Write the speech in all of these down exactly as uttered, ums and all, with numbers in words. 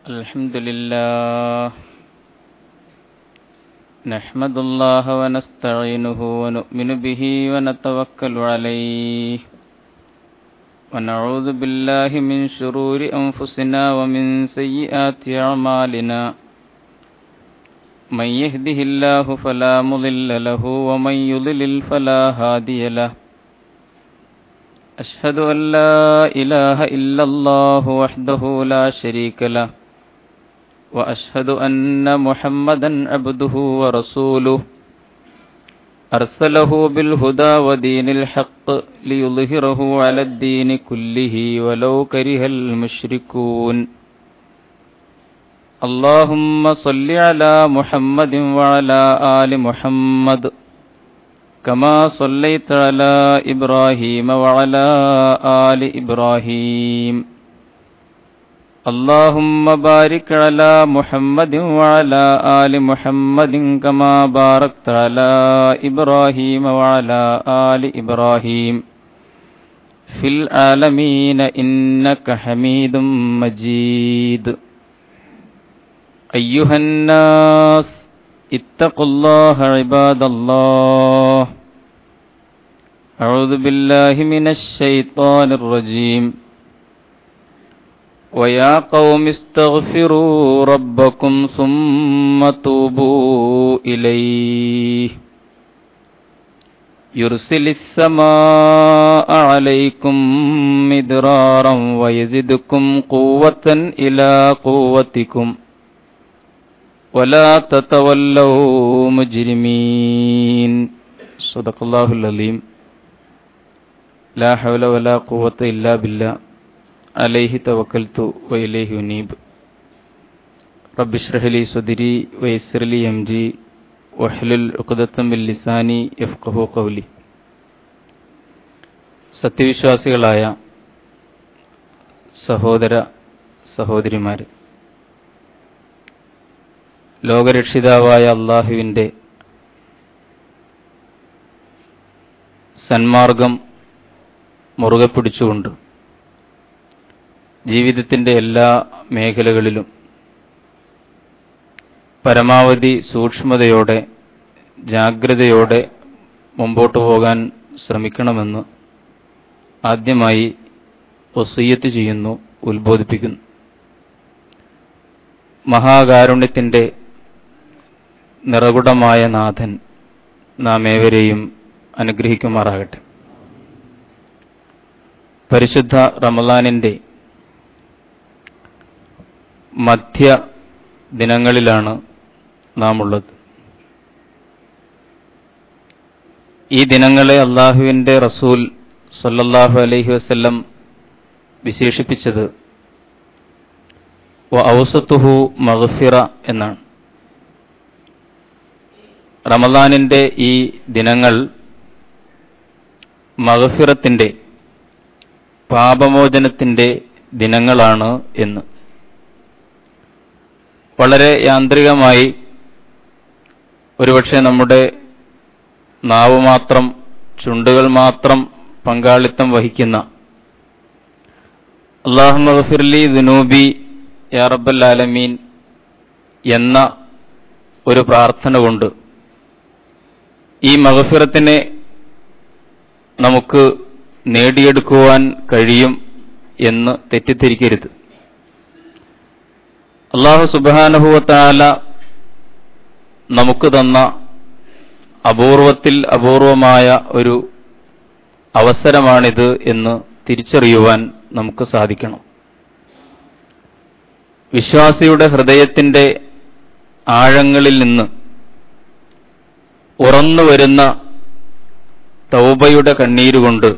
الحمد لله نحمد الله ونستعينه ونؤمن به ونتوكل عليه ونعوذ بالله من شرور أنفسنا ومن سيئات أعمالنا من يهده الله فلا مضل له ومن يضلل فلا هادي له أشهد أن لا إله إلا الله وحده لا شريك له وأشهد أن محمدا عبده ورسوله أرسله بالهدى ودين الحق ليظهره على الدين كله ولو كره المشركون اللهم صل على محمد وعلى آل محمد كما صليت على إبراهيم وعلى آل إبراهيم اللهم بارك على محمد وعلى آل محمد كما باركت على إبراهيم وعلى آل إبراهيم في العالمين إنك حميد مجيد أيها الناس اتقوا الله عباد الله أعوذ بالله من الشيطان الرجيم ويا قوم استغفروا ربكم ثم توبوا إليه يرسل السماء عليكم مدرارا ويزدكم قوة إلى قوتكم ولا تتولوا مجرمين صدق الله العظيم لا حول ولا قوة إلا بالله عليه توكلت وإليه أنيب رب اشرح لي صدري ويسر لي أمري واحلل عقدة من لساني يفقهوا قولي. സത്യവിശ്വാസികളായ സഹോദര സഹോദരിമാരെ, ലോകരക്ഷിതാവായ അള്ളാഹുവിൻ്റെ സന്മാർഗം മുറുകെ പിടിച്ചുകൊണ്ട് ജീവിതത്തിൻ്റെ എല്ലാ മേഖലകളിലും പരമാവധി സൂക്ഷ്മതയോടെ ജാഗ്രതയോടെ മുമ്പോട്ടു പോകാൻ ശ്രമിക്കണമെന്ന് ആദ്യമായി വസിയ്യത്ത് ചെയ്യുന്നു, ഉത്ബോധിപ്പിക്കുന്നു. മഹാകാരുണ്യത്തിൻ്റെ നിറകുടമായ നാഥൻ നാം ഏവരെയും അനുഗ്രഹിക്കുമാറാകട്ടെ. പരിശുദ്ധ റമളാനിൻ്റെ മധ്യ ദിനങ്ങളിലാണ് നാം ഉള്ളത്. ഈ ദിനങ്ങളെ അള്ളാഹുവിൻ്റെ റസൂൽ സല്ലല്ലാഹു അലൈഹി വസല്ലം വിശേഷിപ്പിച്ചത് വ ഔസതുഹു മഗ്ഫിറ എന്നാണ്. റമളാനിൻ്റെ ഈ ദിനങ്ങൾ മഗ്ഫിറത്തിൻ്റെ, പാപമോചനത്തിൻ്റെ ദിനങ്ങളാണ് എന്ന് വളരെ യാന്ത്രികമായി ഒരുപക്ഷെ നമ്മുടെ നാവ് മാത്രം, ചുണ്ടുകൾ മാത്രം പങ്കാളിത്തം വഹിക്കുന്ന അല്ലാഹുമ്മ ഗ്ഫിർലി ദുനൂബി യാ റബ്ബൽ ആലമീൻ എന്ന ഒരു പ്രാർത്ഥന കൊണ്ട് ഈ മഗ്ഫിറത്തിനെ നമുക്ക് നേടിയെടുക്കുവാൻ കഴിയും എന്ന് തെറ്റിദ്ധരിക്കരുത്. അല്ലാഹു സുബ്ഹാനഹു വ തആല നമുക്ക് തന്ന അപൂർവത്തിൽ അപൂർവമായ ഒരു അവസരമാണിത് എന്ന് തിരിച്ചറിയുവാൻ നമുക്ക് സാധിക്കണം. വിശ്വാസിയുടെ ഹൃദയത്തിൻ്റെ ആഴങ്ങളിൽ നിന്ന് ഉറന്നു വരുന്ന തൗബയുടെ കണ്ണീരുകൊണ്ട്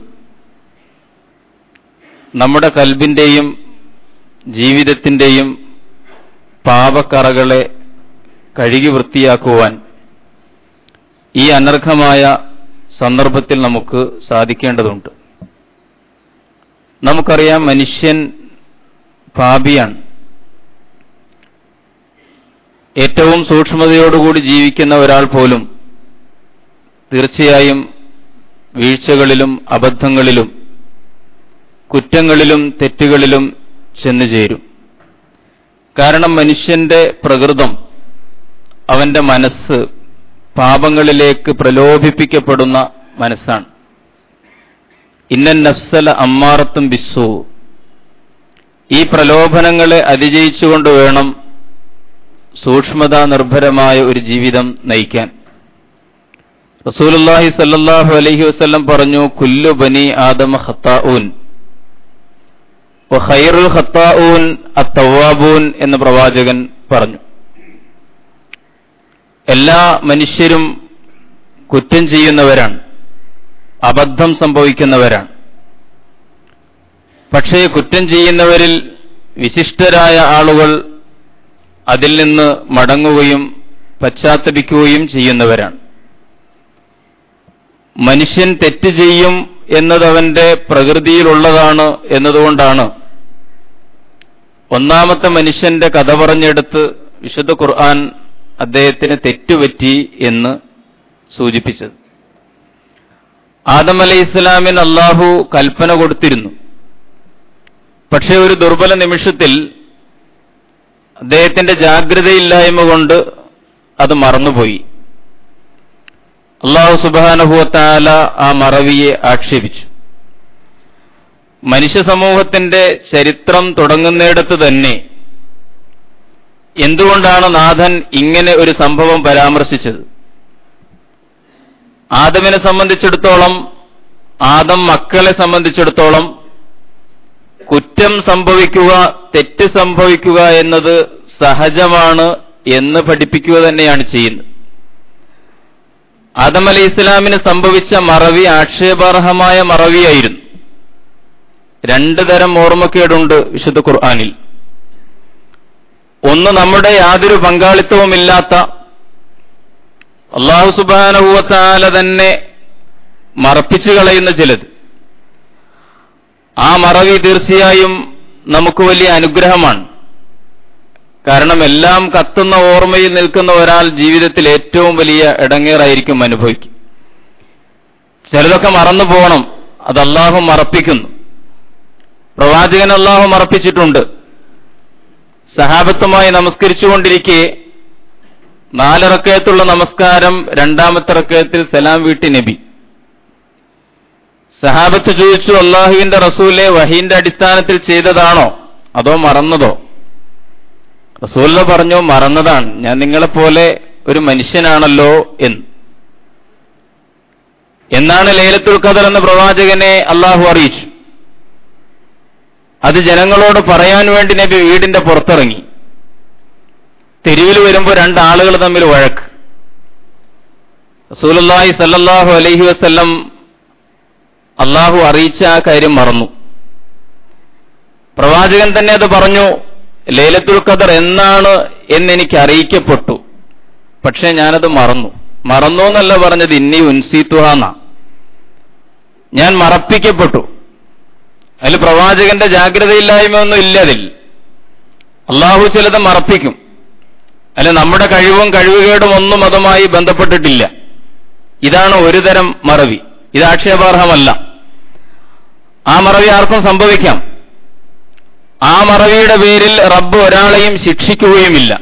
നമ്മുടെ കൽബിന്റെയും ജീവിതത്തിന്റെയും പാപക്കറകളെ കഴുകി വൃത്തിയാക്കുവാൻ ഈ അനർഘമായ സന്ദർഭത്തിൽ നമുക്ക് സാധിക്കേണ്ടതുണ്ട്. നമുക്കറിയാം, മനുഷ്യൻ പാപിയാണ്. ഏറ്റവും സൂക്ഷ്മതയോടുകൂടി ജീവിക്കുന്ന ഒരാൾ പോലും തീർച്ചയായും വീഴ്ചകളിലും അബദ്ധങ്ങളിലും കുറ്റങ്ങളിലും തെറ്റുകളിലും ചെന്നു ചേരും. കാരണം മനുഷ്യന്റെ പ്രകൃതം, അവന്റെ മനസ്സ് പാപങ്ങളിലേക്ക് പ്രലോഭിപ്പിക്കപ്പെടുന്ന മനസ്സാണ്. ഇന്നൻ നഫ്സല അമ്മാറത്തും ബിസ്സൂ. ഈ പ്രലോഭനങ്ങളെ അതിജയിച്ചുകൊണ്ട് വേണം സൂക്ഷ്മതാ നിർഭരമായ ഒരു ജീവിതം നയിക്കാൻ. റസൂലുള്ളാഹി സ്വല്ലല്ലാഹു അലൈഹി വസല്ലം പറഞ്ഞു, കുല്ലു ബനി ആദമ ഖത്താഊൻ വ ഖൈറുൽ ഖത്താഊൻ അത്തവ്വാബൂൻ എന്ന് പ്രവാചകൻ പറഞ്ഞു. എല്ലാ മനുഷ്യരും കുറ്റം ചെയ്യുന്നവരാണ്, അബദ്ധം സംഭവിക്കുന്നവരാണ്. പക്ഷേ കുറ്റം ചെയ്യുന്നവരിൽ വിശിഷ്ടരായ ആളുകൾ അതിൽ നിന്ന് മടങ്ങുകയും പശ്ചാത്തപിക്കുകയും ചെയ്യുന്നവരാണ്. മനുഷ്യൻ തെറ്റ് ചെയ്യും എന്നത് അവന്റെ പ്രകൃതിയിലുള്ളതാണ് എന്നതുകൊണ്ടാണ് ഒന്നാമത്തെ മനുഷ്യന്റെ കഥ പറഞ്ഞെടുത്ത് വിശുദ്ധ ഖുർആൻ അദ്ദേഹത്തിന് തെറ്റുപറ്റി എന്ന് സൂചിപ്പിച്ചത്. ആദം അലൈഹിസ്സലാമിന് അല്ലാഹു കൽപ്പന കൊടുത്തിരുന്നു. പക്ഷേ ഒരു ദുർബല നിമിഷത്തിൽ അദ്ദേഹത്തിന്റെ ജാഗ്രതയില്ലായ്മ കൊണ്ട് അത് മറന്നുപോയി. അല്ലാഹു സുബ്ഹാനഹു വ തആല ആ മറവിയെ ആക്ഷേപിച്ചു. മനുഷ്യ സമൂഹത്തിന്റെ ചരിത്രം തുടങ്ങുന്നിടത്ത് തന്നെ എന്തുകൊണ്ടാണ് നാഥൻ ഇങ്ങനെ ഒരു സംഭവം പരാമർശിച്ചത്? ആദമിനെ സംബന്ധിച്ചിടത്തോളം, ആദം മക്കളെ സംബന്ധിച്ചിടത്തോളം കുറ്റം സംഭവിക്കുക, തെറ്റ് സംഭവിക്കുക എന്നത് സഹജമാണ് എന്ന് പഠിപ്പിക്കുക തന്നെയാണ് ചെയ്യുന്നത്. ആദം അലൈഹി ഇസ്ലാമിന് സംഭവിച്ച മറവി ആക്ഷേപാർഹമായ മറവിയായിരുന്നു. രണ്ടു തരം ഓർമ്മക്കേടുണ്ട് വിശുദ്ധ ഖുർആനിൽ. ഒന്ന്, നമ്മുടെ യാതൊരു പങ്കാളിത്തവുമില്ലാത്ത അല്ലാഹു സുബ്ഹാനഹു വ തആല തന്നെ മറപ്പിച്ചു കളയുന്ന ചിലത്. ആ മറവി തീർച്ചയായും നമുക്ക് വലിയ അനുഗ്രഹമാണ്. കാരണം എല്ലാം കത്തുന്ന ഓർമ്മയിൽ നിൽക്കുന്ന ഒരാൾ ജീവിതത്തിൽ ഏറ്റവും വലിയ ഇടങ്ങേറായിരിക്കും അനുഭവിക്കും. ചിലതൊക്കെ മറന്നു പോകണം, അത് അല്ലാഹു മറപ്പിക്കുന്നു. പ്രവാചകൻ അല്ലാഹു മറപ്പിച്ചിട്ടുണ്ട്. സഹാബത്തുമായി നമസ്കരിച്ചുകൊണ്ടിരിക്കെ നാലിറക്കയത്തുള്ള നമസ്കാരം രണ്ടാമത്തെ റക്കയത്തിൽ സലാം വീട്ടി നബി. സഹാബത്ത് ചോദിച്ചു, അല്ലാഹുവിന്റെ റസൂലെ, വഹീന്റെ അടിസ്ഥാനത്തിൽ ചെയ്തതാണോ അതോ മറന്നതോ? റസൂല പറഞ്ഞു, മറന്നതാണ്, ഞാൻ നിങ്ങളെപ്പോലെ ഒരു മനുഷ്യനാണല്ലോ എന്ന്. എന്നാണ് ലൈലത്തുൽ ഖദർ എന്ന പ്രവാചകനെ അല്ലാഹു അറിയിച്ചു. അത് ജനങ്ങളോട് പറയാൻ വേണ്ടി നബി വീടിന്റെ പുറത്തിറങ്ങി. തെരുവിൽ വരുമ്പോൾ രണ്ടാളുകൾ തമ്മിൽ വഴക്ക്. റസൂലുള്ളാഹി സല്ലല്ലാഹു അലൈഹി വസല്ലം അല്ലാഹു അറിയിച്ച ആ കാര്യം മറന്നു. പ്രവാചകൻ തന്നെ അത് പറഞ്ഞു, ലൈലത്തുൽ ഖദർ എന്നാണ് എന്നെനിക്ക് അറിയിക്കപ്പെട്ടു, പക്ഷേ ഞാനത് മറന്നു. മറന്നു എന്നല്ല പറഞ്ഞത്, ഇന്നി ഉൻസീതുഹാന്ന, ഞാൻ മറപ്പിക്കപ്പെട്ടു. അതിൽ പ്രവാചകന്റെ ജാഗ്രതയില്ലായ്മ ഒന്നും ഇല്ല. അതിൽ അള്ളാഹു ചിലത് മറപ്പിക്കും. അല്ല, നമ്മുടെ കഴിവും കഴിവുകേടും ഒന്നും അതുമായി ബന്ധപ്പെട്ടിട്ടില്ല. ഇതാണ് ഒരു തരം മറവി. ഇത് ആക്ഷേപാർഹമല്ല. ആ മറവി ആർക്കും സംഭവിക്കാം. ആ മറവിയുടെ പേരിൽ റബ്ബ് ഒരാളെയും ശിക്ഷിക്കുകയുമില്ല.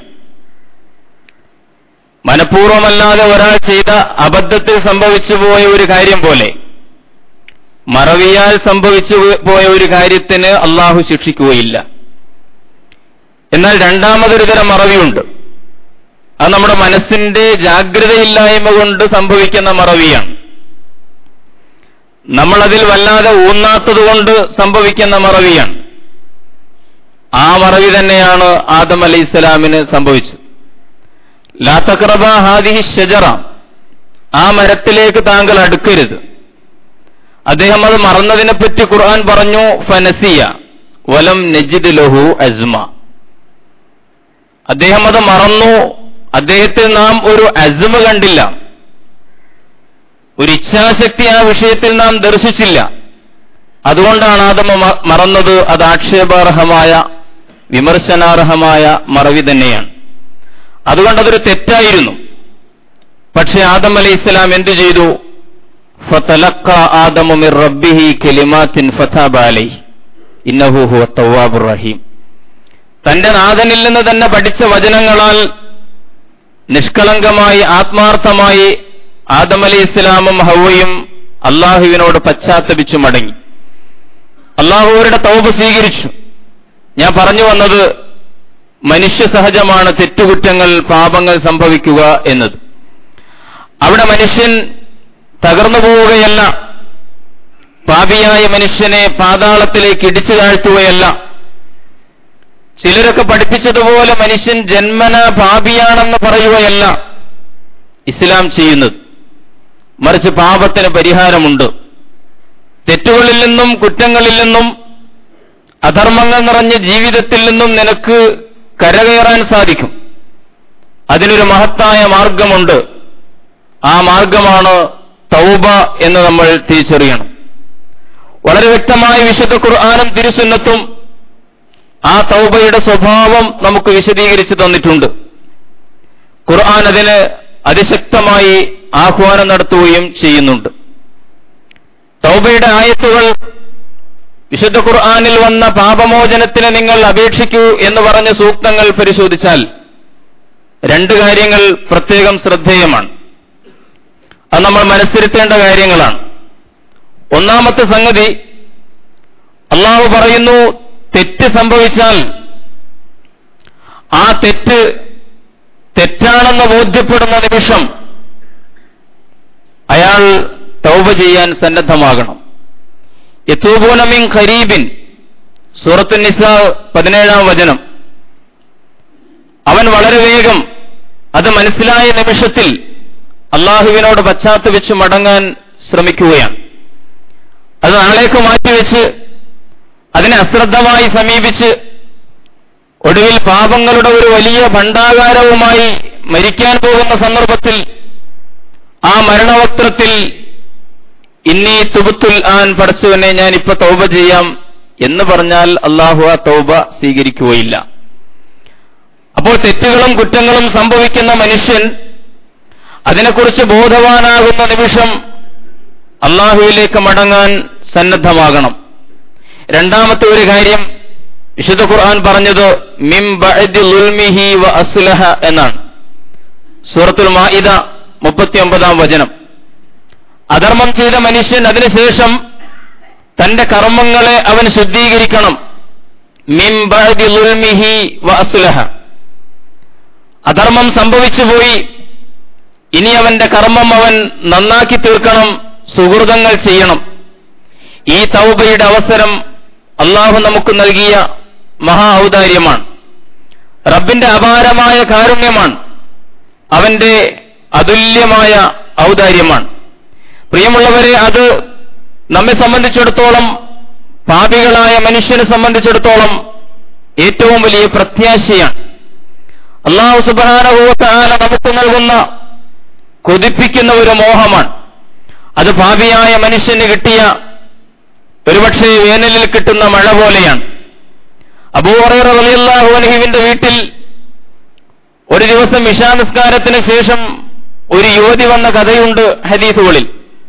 മനഃപൂർവ്വമല്ലാതെ ഒരാൾ ചെയ്ത അബദ്ധത്തിൽ സംഭവിച്ചു പോയ ഒരു കാര്യം പോലെ മറവിയാൽ സംഭവിച്ചു പോയ ഒരു കാര്യത്തിന് അള്ളാഹു ശിക്ഷിക്കുകയില്ല. എന്നാൽ രണ്ടാമതൊരു തരം മറവിയുണ്ട്. അത് നമ്മുടെ മനസ്സിന്റെ ജാഗ്രതയില്ലായ്മ കൊണ്ട് സംഭവിക്കുന്ന മറവിയാണ്. നമ്മളതിൽ വല്ലാതെ ഊന്നാത്തതുകൊണ്ട് സംഭവിക്കുന്ന മറവിയാണ്. ആ മറവി തന്നെയാണ് ആദം അലൈഹിസ്സലാമിന് സംഭവിച്ചത്. ലാ തഖറബ ഹാദിഹി ഷജറ, ആ മരത്തിലേക്ക് താങ്കൾ അടുക്കരുത്. അദ്ദേഹം അത് മറന്നതിനെപ്പറ്റി ഖുർആൻ പറഞ്ഞു, ഫനസിയ വലം നജിദ് ലഹു അസ്മ. അദ്ദേഹം അത് മറന്നു, അദ്ദേഹത്തിൽ നാം ഒരു അസ്മ കണ്ടില്ല, ഒരു ഇച്ഛാശക്തി ആ വിഷയത്തിൽ നാം ദർശിച്ചില്ല. അതുകൊണ്ടാണ് ആദം മറന്നത്. അത് ആക്ഷേപാർഹമായ വിമർശനാർഹമായ മറവി തന്നെയാണ്. അതുകൊണ്ടതൊരു തെറ്റായിരുന്നു. പക്ഷേ ആദം അലൈഹിസ്സലാം എന്തു ചെയ്തു? ഫതലഖ ആദമു മിർ റബ്ബിഹി കലിമാത്തിൻ ഫതബ അലൈഹി ഇന്നഹു ഹുവ തവ്വാബുർ റഹീം. തന്റെ നാഥനിൽ നിന്ന് തന്നെ പഠിച്ച വചനങ്ങളാൽ നിഷ്കളങ്കമായി ആത്മാർത്ഥമായി ആദം അലൈഹി ഇസ്ലാമും ഹവ്വയും അള്ളാഹുവിനോട് പശ്ചാത്തപിച്ചു മടങ്ങി. അള്ളാഹു അവരുടെ തൗബ സ്വീകരിച്ചു. ഞാൻ പറഞ്ഞു വന്നത് മനുഷ്യ സഹജമാണ് തെറ്റുകുറ്റങ്ങൾ, പാപങ്ങൾ സംഭവിക്കുക എന്നത്. അവിടെ മനുഷ്യൻ തകർന്നു പോവുകയല്ല, പാപിയായ മനുഷ്യനെ പാതാളത്തിലേക്ക് ഇടിച്ചു താഴ്ത്തുകയല്ല. ചിലരൊക്കെ പഠിപ്പിച്ചതുപോലെ മനുഷ്യൻ ജന്മന പാപിയാണെന്ന് പറയുകയല്ല ഇസ്ലാം ചെയ്യുന്നത്. മറിച്ച് പാപത്തിന് പരിഹാരമുണ്ട്. തെറ്റുകളിൽ നിന്നും കുറ്റങ്ങളിൽ നിന്നും അധർമ്മങ്ങൾ നിറഞ്ഞ ജീവിതത്തിൽ നിന്നും നിനക്ക് കരകയറാൻ സാധിക്കും. അതിനൊരു മഹത്തായ മാർഗമുണ്ട്. ആ മാർഗമാണ് തൗബ എന്ന് നമ്മൾ തിരിച്ചറിയണം. വളരെ വ്യക്തമായി വിശുദ്ധ ഖുർആനും തിരുസുന്നത്തും ആ തൗബയുടെ സ്വഭാവം നമുക്ക് വിശദീകരിച്ചു തന്നിട്ടുണ്ട്. ഖുർആൻ അതിന് അതിശക്തമായി ആഹ്വാനം നടത്തുകയും ചെയ്യുന്നുണ്ട്. തൗബയുടെ ആയത്തുകൾ വിശുദ്ധ ഖുർആനിൽ വന്ന പാപമോചനത്തിന് നിങ്ങൾ അപേക്ഷിക്കൂ എന്ന് പറഞ്ഞ സൂക്തങ്ങൾ പരിശോധിച്ചാൽ രണ്ട് കാര്യങ്ങൾ പ്രത്യേകം ശ്രദ്ധേയമാണ്. അത് നമ്മൾ മനസ്സിരുത്തേണ്ട കാര്യങ്ങളാണ്. ഒന്നാമത്തെ സംഗതി, അള്ളാഹു പറയുന്നു, തെറ്റ് സംഭവിച്ചാൽ ആ തെറ്റ് തെറ്റാണെന്ന് ബോധ്യപ്പെടുന്ന നിമിഷം അയാൾ തൗബ ചെയ്യാൻ സന്നദ്ധമാകണം. യതൂബൂന മിൻ ഖരീബിൻ, സൂറത്തു നിസാ പതിനേഴാം വചനം. അവൻ വളരെ വേഗം അത് മനസ്സിലായ നിമിഷത്തിൽ അള്ളാഹുവിനോട് പശ്ചാത്തപിച്ച് മടങ്ങാൻ ശ്രമിക്കുകയാണ്. അത് നാളേക്ക് മാറ്റിവെച്ച് അതിനെ അശ്രദ്ധമായി സമീപിച്ച് ഒടുവിൽ പാപങ്ങളുടെ ഒരു വലിയ ഭണ്ഡാകാരവുമായി മരിക്കാൻ പോകുന്ന സന്ദർഭത്തിൽ ആ മരണവക്ത്രത്തിൽ ഇന്നി തുബത്തുൽ ആൻ, പടച്ചവനെ ഞാൻ ഇപ്പൊ തൗബ ചെയ്യാം എന്ന് പറഞ്ഞാൽ അള്ളാഹു ആ തൗബ സ്വീകരിക്കുകയില്ല. അപ്പോൾ തെറ്റുകളും കുറ്റങ്ങളും സംഭവിക്കുന്ന മനുഷ്യൻ അതിനെക്കുറിച്ച് ബോധവാനാകുന്ന നിമിഷം അള്ളാഹുവിലേക്ക് മടങ്ങാൻ സന്നദ്ധമാകണം. രണ്ടാമത്തെ ഒരു കാര്യം വിശുദ്ധ ഖുർആൻ പറഞ്ഞത് മിൻ ബഅദി ളുൽമിഹി വ അസ്ലഹ എന്നാണ്. സൂറത്തുൽ മാഇദ മുപ്പത്തിയൊമ്പതാം വചനം. അധർമ്മം ചെയ്ത മനുഷ്യൻ അതിനുശേഷം തന്റെ കർമ്മങ്ങളെ അവൻ ശുദ്ധീകരിക്കണം. മിൻ ബഅദി ളുൽമിഹി വ അസ്ലഹ. അധർമ്മം സംഭവിച്ചുപോയി, ഇനി അവന്റെ കർമ്മം അവൻ നന്നാക്കി തീർക്കണം, സുഹൃതങ്ങൾ ചെയ്യണം. ഈ തൗബയുടെ അവസരം അള്ളാഹു നമുക്ക് നൽകിയ മഹാ ഔദാര്യമാണ്. റബ്ബിന്റെ അപാരമായ കാരുണ്യമാണ്, അവന്റെ അതുല്യമായ ഔദാര്യമാണ്. പ്രിയമുള്ളവരെ, അത് നമ്മെ സംബന്ധിച്ചിടത്തോളം, പാപികളായ മനുഷ്യനെ സംബന്ധിച്ചിടത്തോളം ഏറ്റവും വലിയ പ്രത്യാശയാണ്. അല്ലാഹു സുബ്ഹാനഹു വ തആല നമുക്ക് നൽകുന്ന കൊതിപ്പിക്കുന്ന ഒരു മോഹമാണ്. അത് പാപിയായ മനുഷ്യന് കിട്ടിയ ഒരുപക്ഷെ വേനലിൽ കിട്ടുന്ന മഴ പോലെയാണ്. അബൂ ഹുറൈറ റളിയല്ലാഹു അൻഹുവിന്റെ വീട്ടിൽ ഒരു ദിവസം ഇശാ നിസ്കാരത്തിന് ശേഷം ഒരു യുവതി വന്ന കഥയുണ്ട് ഹദീസുകളിൽ.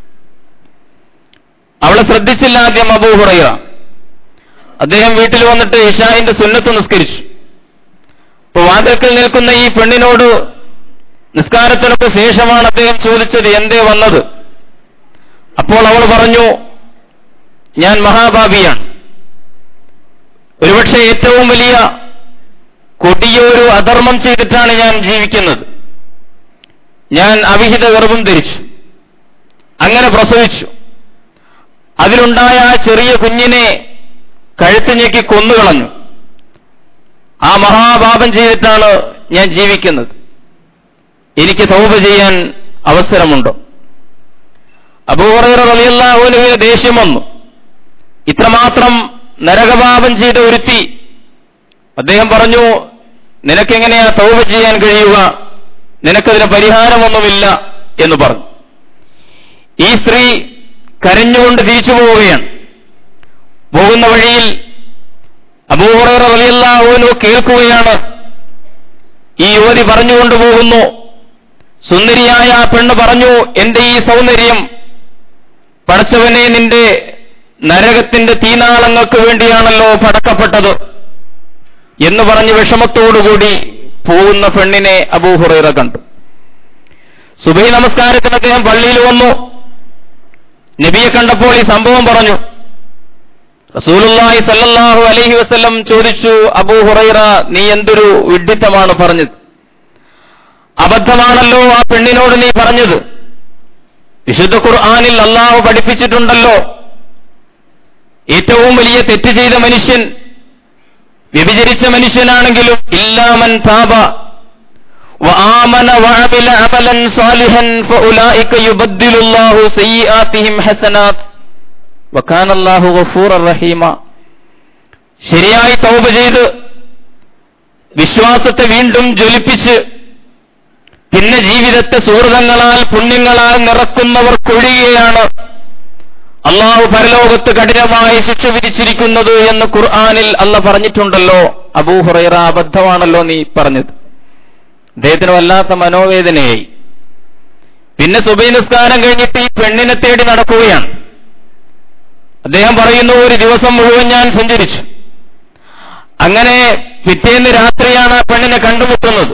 അവളെ ശ്രദ്ധിച്ചില്ല ആദ്യം അബൂ ഹുറൈറ. അദ്ദേഹം വീട്ടിൽ വന്നിട്ട് ഇശാഇന്റെ സുന്നത്ത് നിസ്കരിച്ചു. അപ്പോൾ വാതിൽക്കൽ നിൽക്കുന്ന ഈ പെണ്ണിനോട് നിസ്കാരത്തിനൊക്കെ ശേഷമാണ് അദ്ദേഹം ചോദിച്ചത്, എന്തേ വന്നത്? അപ്പോൾ അവൾ പറഞ്ഞു, ഞാൻ മഹാപാപിയാണ്. ഒരുപക്ഷെ ഏറ്റവും വലിയ കൊടിയൊരു അധർമ്മം ചെയ്തിട്ടാണ് ഞാൻ ജീവിക്കുന്നത്. ഞാൻ അവിഹിത ഗർഭം ധരിച്ചു, അങ്ങനെ പ്രസവിച്ചു. അതിലുണ്ടായ ആ ചെറിയ കുഞ്ഞിനെ കഴുത്ത് ഞെക്കി കൊന്നുകളഞ്ഞു. ആ മഹാപാപം ചെയ്തിട്ടാണ് ഞാൻ ജീവിക്കുന്നത്. എനിക്ക് തൗബ ചെയ്യാൻ അവസരമുണ്ടോ? അബൂ ഹുറൈറ റളിയല്ലാഹു അൻഹുവിന് ദേഷ്യം വന്നു. ഇത്രമാത്രം നരകപാപം ചെയ്ത ഒരുത്തി. അദ്ദേഹം പറഞ്ഞു, നിനക്കെങ്ങനെയാ തൗബ ചെയ്യാൻ കഴിയുക? നിനക്കതിന് പരിഹാരമൊന്നുമില്ല എന്ന് പറഞ്ഞു. ഈ സ്ത്രീ കരഞ്ഞുകൊണ്ട് തിരിച്ചു പോവുകയാണ്. പോകുന്ന വഴിയിൽ അബൂ ഹുറൈറ റളിയല്ലാഹു അൻഹു കേൾക്കുകയാണ്, ഈ യുവതി പറഞ്ഞുകൊണ്ട് പോകുന്നു, സുന്ദരിയായ ആ പെണ്ണ് പറഞ്ഞു, എന്റെ ഈ സൗന്ദര്യം പടച്ചവനെ നിന്റെ നരകത്തിന്റെ തീനാളങ്ങൾക്ക് വേണ്ടിയാണല്ലോ പടക്കപ്പെട്ടത്. എന്ന് പറഞ്ഞ് വിഷമത്തോടുകൂടി പോകുന്ന പെണ്ണിനെ അബൂ ഹുറൈറ കണ്ടു. സുബഹി നമസ്കാരത്തിന് അദ്ദേഹം പള്ളിയിൽ വന്നു. നബിയെ കണ്ടപ്പോൾ ഈ സംഭവം പറഞ്ഞു. റസൂലുള്ളാഹി സല്ലല്ലാഹു അലൈഹി വസല്ലം ചോദിച്ചു, അബൂ ഹുറൈറ, നീ എന്തൊരു വിഡ്ഢിത്തമാണ് പറഞ്ഞത്? അബദ്ധമാണല്ലോ ആ പെണ്ണിനോട് നീ പറഞ്ഞത്. വിശുദ്ധ ഖുർആനിൽ അല്ലാഹു പഠിപ്പിച്ചിട്ടുണ്ടല്ലോ, ഏറ്റവും വലിയ തെറ്റ് ചെയ്ത മനുഷ്യൻ, വ്യഭിചരിച്ച മനുഷ്യനാണെങ്കിലും ഇല്ലാ മൻ താബ വആമന വഅമില അമലൻ സാലിഹൻ ഫഉലൈക യുബദ്ദിലുല്ലാഹു സയ്യിആതിഹിം ഹസനാത്ത് വകാന അല്ലാഹു ഗഫൂറർ റഹീമ. ശരിയായി തൗബ ചെയ്ത് വിശ്വാസത്തെ വീണ്ടും ജ്വലിപ്പിച്ച് പിന്നെ ജീവിതത്തെ സുഹൃതങ്ങളാൽ പുണ്യങ്ങളാൽ നിറക്കുന്നവർക്കൊഴികെയാണ് അള്ളാഹു പരലോകത്ത് കഠിനമായി ശിക്ഷ വിധിച്ചിരിക്കുന്നത് എന്ന് ഖുർആനിൽ അല്ലാഹ് പറഞ്ഞിട്ടുണ്ടല്ലോ. അബൂ ഹുറൈറ, അബദ്ധമാണല്ലോ നീ പറഞ്ഞത്. അദ്ദേഹത്തിന് വല്ലാത്ത മനോവേദനയായി. പിന്നെ സുബഹി നിസ്കാരം കഴിഞ്ഞിട്ട് ഈ പെണ്ണിനെ തേടി നടക്കുകയാണ്. അദ്ദേഹം പറയുന്നു, ഒരു ദിവസം മുഴുവൻ ഞാൻ സഞ്ചരിച്ചു. അങ്ങനെ പിറ്റേന്ന് രാത്രിയാണ് ആ പെണ്ണിനെ കണ്ടുമുട്ടുന്നത്.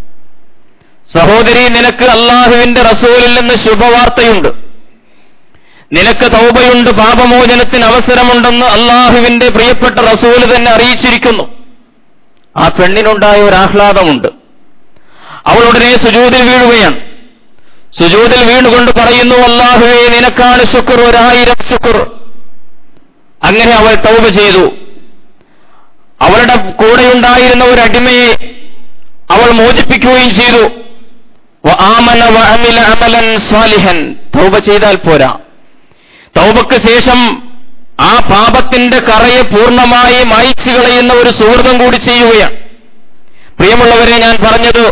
സഹോദരി, നിനക്ക് അള്ളാഹുവിന്റെ റസൂലിൽ നിന്ന് ശുഭവാർത്തയുണ്ട്. നിനക്ക് തൗബയുണ്ട്, പാപമോചനത്തിന് അവസരമുണ്ടെന്ന് അള്ളാഹുവിന്റെ പ്രിയപ്പെട്ട റസൂല് തന്നെ അറിയിച്ചിരിക്കുന്നു. ആ പെണ്ണിനുണ്ടായ ഒരു ആഹ്ലാദമുണ്ട്. അവൾ ഉടനെ സുജൂദിൽ വീഴുകയാണ്. സുജൂദിൽ വീണുകൊണ്ട് പറയുന്നു, അല്ലാഹുവേ, നിനക്കാണ് ശുക്ർ, ഒരായിരം ശുക്ർ. അങ്ങനെ അവൾ തൗബ ചെയ്തു. അവളുടെ കൂടെയുണ്ടായിരുന്ന ഒരു അടിമയെ അവൾ മോചിപ്പിക്കുകയും ചെയ്തു. വആമന വഅമില അമലൻ സാലിഹൻ. തൗബ ചെയ്താൽ പോരാ, തൗബക്ക് ശേഷം ആ പാപത്തിന്റെ കറയെ പൂർണ്ണമായി മായ്ച്ചു കളയുന്ന ഒരു സുഹൃതം കൂടി ചെയ്യുകയാണ്. പ്രിയമുള്ളവരെ, ഞാൻ പറഞ്ഞത്,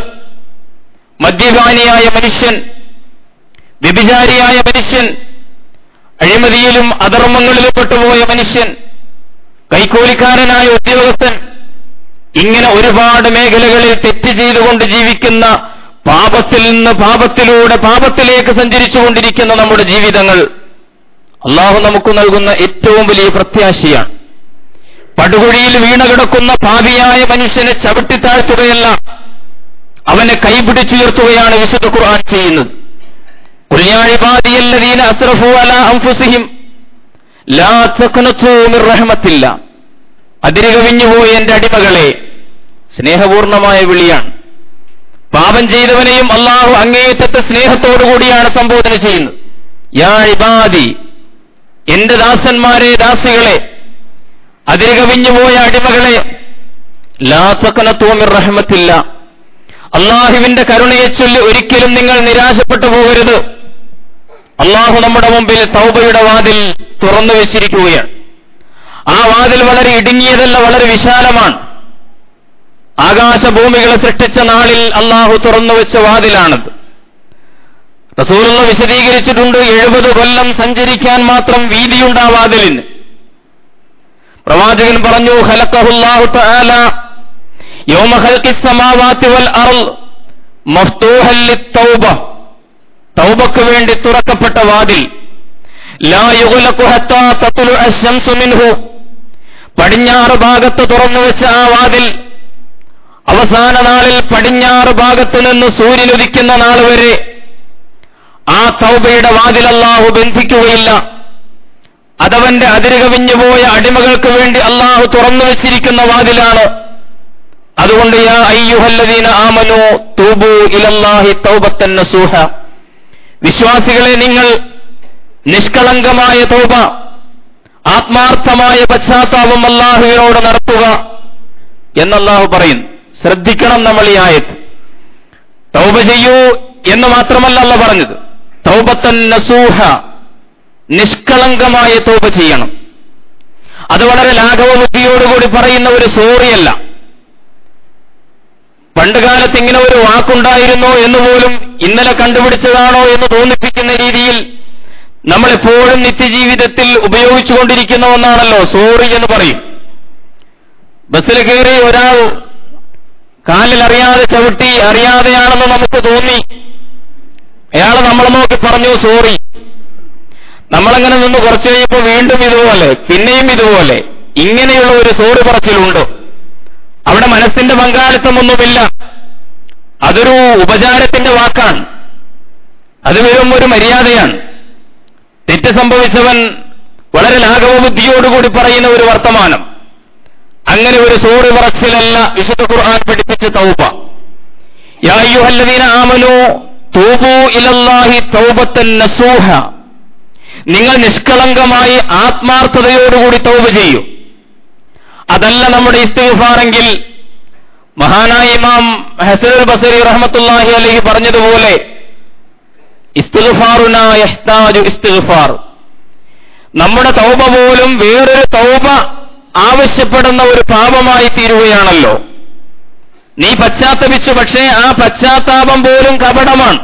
മദ്യപാനിയായ മനുഷ്യൻ, വ്യഭിചാരിയായ മനുഷ്യൻ, അഴിമതിയിലും അധർമ്മങ്ങളിലും പെട്ടുപോയ മനുഷ്യൻ, കൈക്കൂലിക്കാരനായ ഉദ്യോഗസ്ഥൻ, ഇങ്ങനെ ഒരുപാട് മേഖലകളിൽ തെറ്റ് ചെയ്തുകൊണ്ട് ജീവിക്കുന്ന, പാപത്തിൽ നിന്ന് പാപത്തിലൂടെ പാപത്തിലേക്ക് സഞ്ചരിച്ചുകൊണ്ടിരിക്കുന്ന നമ്മുടെ ജീവിതങ്ങൾ അള്ളാഹു നമുക്ക് നൽകുന്ന ഏറ്റവും വലിയ പ്രത്യാശയാണ്. പടുകുഴിയിൽ വീണുകിടക്കുന്ന പാപിയായ മനുഷ്യനെ ചവിട്ടിത്താഴ്ത്തുകയല്ല, അവനെ കൈപിടിച്ചുയർത്തുകയാണ് വിശുദ്ധ ഖുർആൻ ചെയ്യുന്നത്. ഖുൽ യാ ഇബാദിയല്ലദീന അസ്റഫൂ അലാ അൻഫുസിഹിം ലാ തഖ്നതൂ മിർ റഹ്മത്തില്ലാ. അതിരുകവിഞ്ഞുപോയ എന്റെ അടിമകളെ, സ്നേഹപൂർണമായ വിളിയാണ്. പാപം ചെയ്തവനെയും അള്ളാഹു അങ്ങേയറ്റത്തെ സ്നേഹത്തോടുകൂടിയാണ് സംബോധന ചെയ്യുന്നത്. യാ ഇബാദി, എന്റെ ദാസന്മാരെ, ദാസികളെ, അതിരുകവിഞ്ഞുപോയ അടിമകളെ, ലാ തഖ്നതൂ മിർ റഹ്മത്തില്ലാ. അള്ളാഹുവിന്റെ കരുണയെ ചൊല്ലി ഒരിക്കലും നിങ്ങൾ നിരാശപ്പെട്ടു പോകരുത്. അള്ളാഹു നമ്മുടെ മുമ്പിൽ തൗബയുടെ വാതിൽ തുറന്നു വെച്ചിരിക്കുകയാണ്. ആ വാതിൽ വളരെ ഇടുങ്ങിയതല്ല, വളരെ വിശാലമാണ്. ആകാശഭൂമികളെ സൃഷ്ടിച്ച നാളിൽ അള്ളാഹു തുറന്നു വെച്ച വാതിലാണത്. റസൂലുള്ള വിശദീകരിച്ചിട്ടുണ്ട്, എഴുപത് കൊല്ലം സഞ്ചരിക്കാൻ മാത്രം വീതിയുണ്ട് ആ വാതിലിന്. പ്രവാചകൻ പറഞ്ഞു, ഖലഖഹുല്ലാഹു തആല യൗമ ഖൽഖിസ് സമാവാതി വൽ അർള് മഫ്തൂഹൻ ലിത്തൗബ. തൗബക്ക് വേണ്ടി തുറക്കപ്പെട്ട വാതിൽ. ലാ യുഗ്ലഖു ഹത്താ തത്ലുഅ അശംസു മിൻഹു. പടിഞ്ഞാറ് ഭാഗത്ത് തുറന്നു വെച്ച ആ വാതിൽ അവസാന നാളിൽ പടിഞ്ഞാറ് ഭാഗത്തു നിന്ന് സൂര്യൻ ഉദിക്കുന്ന നാൾ വരെ ആ തൗബയുടെ വാതിൽ അല്ലാഹു ബന്ധിക്കുകയില്ല. അതവന്റെ അതിരുകവിഞ്ഞുപോയ അടിമകൾക്ക് വേണ്ടി അല്ലാഹു തുറന്നു വെച്ചിരിക്കുന്ന വാതിലാണ്. അതുകൊണ്ട് യാ അയ്യുഹല്ലദീന ആമനൂ തൂബൂ ഇലല്ലാഹി തൗബത്തൻ നസൂഹ. വിശ്വാസികളെ, നിങ്ങൾ നിഷ്കളങ്കമായ തൗബ, ആത്മാർത്ഥമായ പശ്ചാത്താപം അല്ലാഹുവിനോട് നടത്തുക എന്നല്ലാഹു പറയുന്നു. ശ്രദ്ധിക്കണം നമ്മൾ ഈ ആയത്ത്. തൗബ ചെയ്യൂ എന്ന് മാത്രമല്ല അല്ലാഹു പറഞ്ഞത്, തൗബത്തൻ നസൂഹ, നിഷ്കളങ്കമായ തൗബ ചെയ്യണം. അത് വളരെ ലാഘവ ബുദ്ധിയോടുകൂടി പറയുന്ന ഒരു സോറിയല്ല. പണ്ടുകാലത്ത് ഇങ്ങനെ ഒരു വാക്കുണ്ടായിരുന്നോ എന്നുപോലും ഇന്നലെ കണ്ടുപിടിച്ചതാണോ എന്ന് തോന്നിപ്പിക്കുന്ന രീതിയിൽ നമ്മളെപ്പോഴും നിത്യജീവിതത്തിൽ ഉപയോഗിച്ചുകൊണ്ടിരിക്കുന്ന ഒന്നാണല്ലോ സോറി എന്ന് പറയും. ബസ്സിൽ കയറി ഒരാൾ കാലിൽ അറിയാതെ ചവിട്ടി, അറിയാതെയാണെന്ന് നമുക്ക് തോന്നി, അയാൾ നമ്മളെ നോക്കി പറഞ്ഞു സോറി. നമ്മളങ്ങനെ നിന്ന് കുറച്ചു കഴിയുമ്പോൾ വീണ്ടും ഇതുപോലെ, പിന്നെയും ഇതുപോലെ, ഇങ്ങനെയുള്ള ഒരു സോറി പറച്ചിലുണ്ട്. അവിടെ മനസ്സിന്റെ പങ്കാളിത്തമൊന്നുമില്ല. അതൊരു ഉപചാരത്തിന്റെ വാക്കാണ്. അത് വെറും ഒരു മര്യാദയാണ്. തെറ്റ് സംഭവിച്ചവൻ വളരെ ലാഘവബുദ്ധിയോടുകൂടി പറയുന്ന ഒരു വർത്തമാനം. അങ്ങനെ ഒരു സോറി പറച്ചിലല്ല വിശുദ്ധ ഖുർആൻ പഠിപ്പിച്ച തൗബ. യാ അയ്യുഹല്ലദീന ആമനൂ തൂബൂ ഇലല്ലാഹി തൗബത്തൻ നസൂഹ. നിങ്ങൾ നിഷ്കളങ്കമായി ആത്മാർത്ഥതയോടുകൂടി തൗബ ചെയ്യൂ. അതല്ല നമ്മുടെ ഇസ്തിഗ്ഫാറെങ്കിൽ മഹാനായ ഇമാം ഹസനുൽ ബസരി റഹ്മത്തുള്ളാഹി അലൈഹി പറഞ്ഞതുപോലെ ഇസ്തിഗ്ഫാറുനാ യഹ്താജു ഇസ്തിഗ്ഫാർ. നമ്മുടെ തൗബ പോലും വേറൊരു തൗബ ആവശ്യപ്പെടുന്ന ഒരു പാപമായി തീരുകയാണല്ലോ. നീ പശ്ചാത്തപിച്ചു, പക്ഷേ ആ പശ്ചാത്താപം പോലും കപടമാണ്.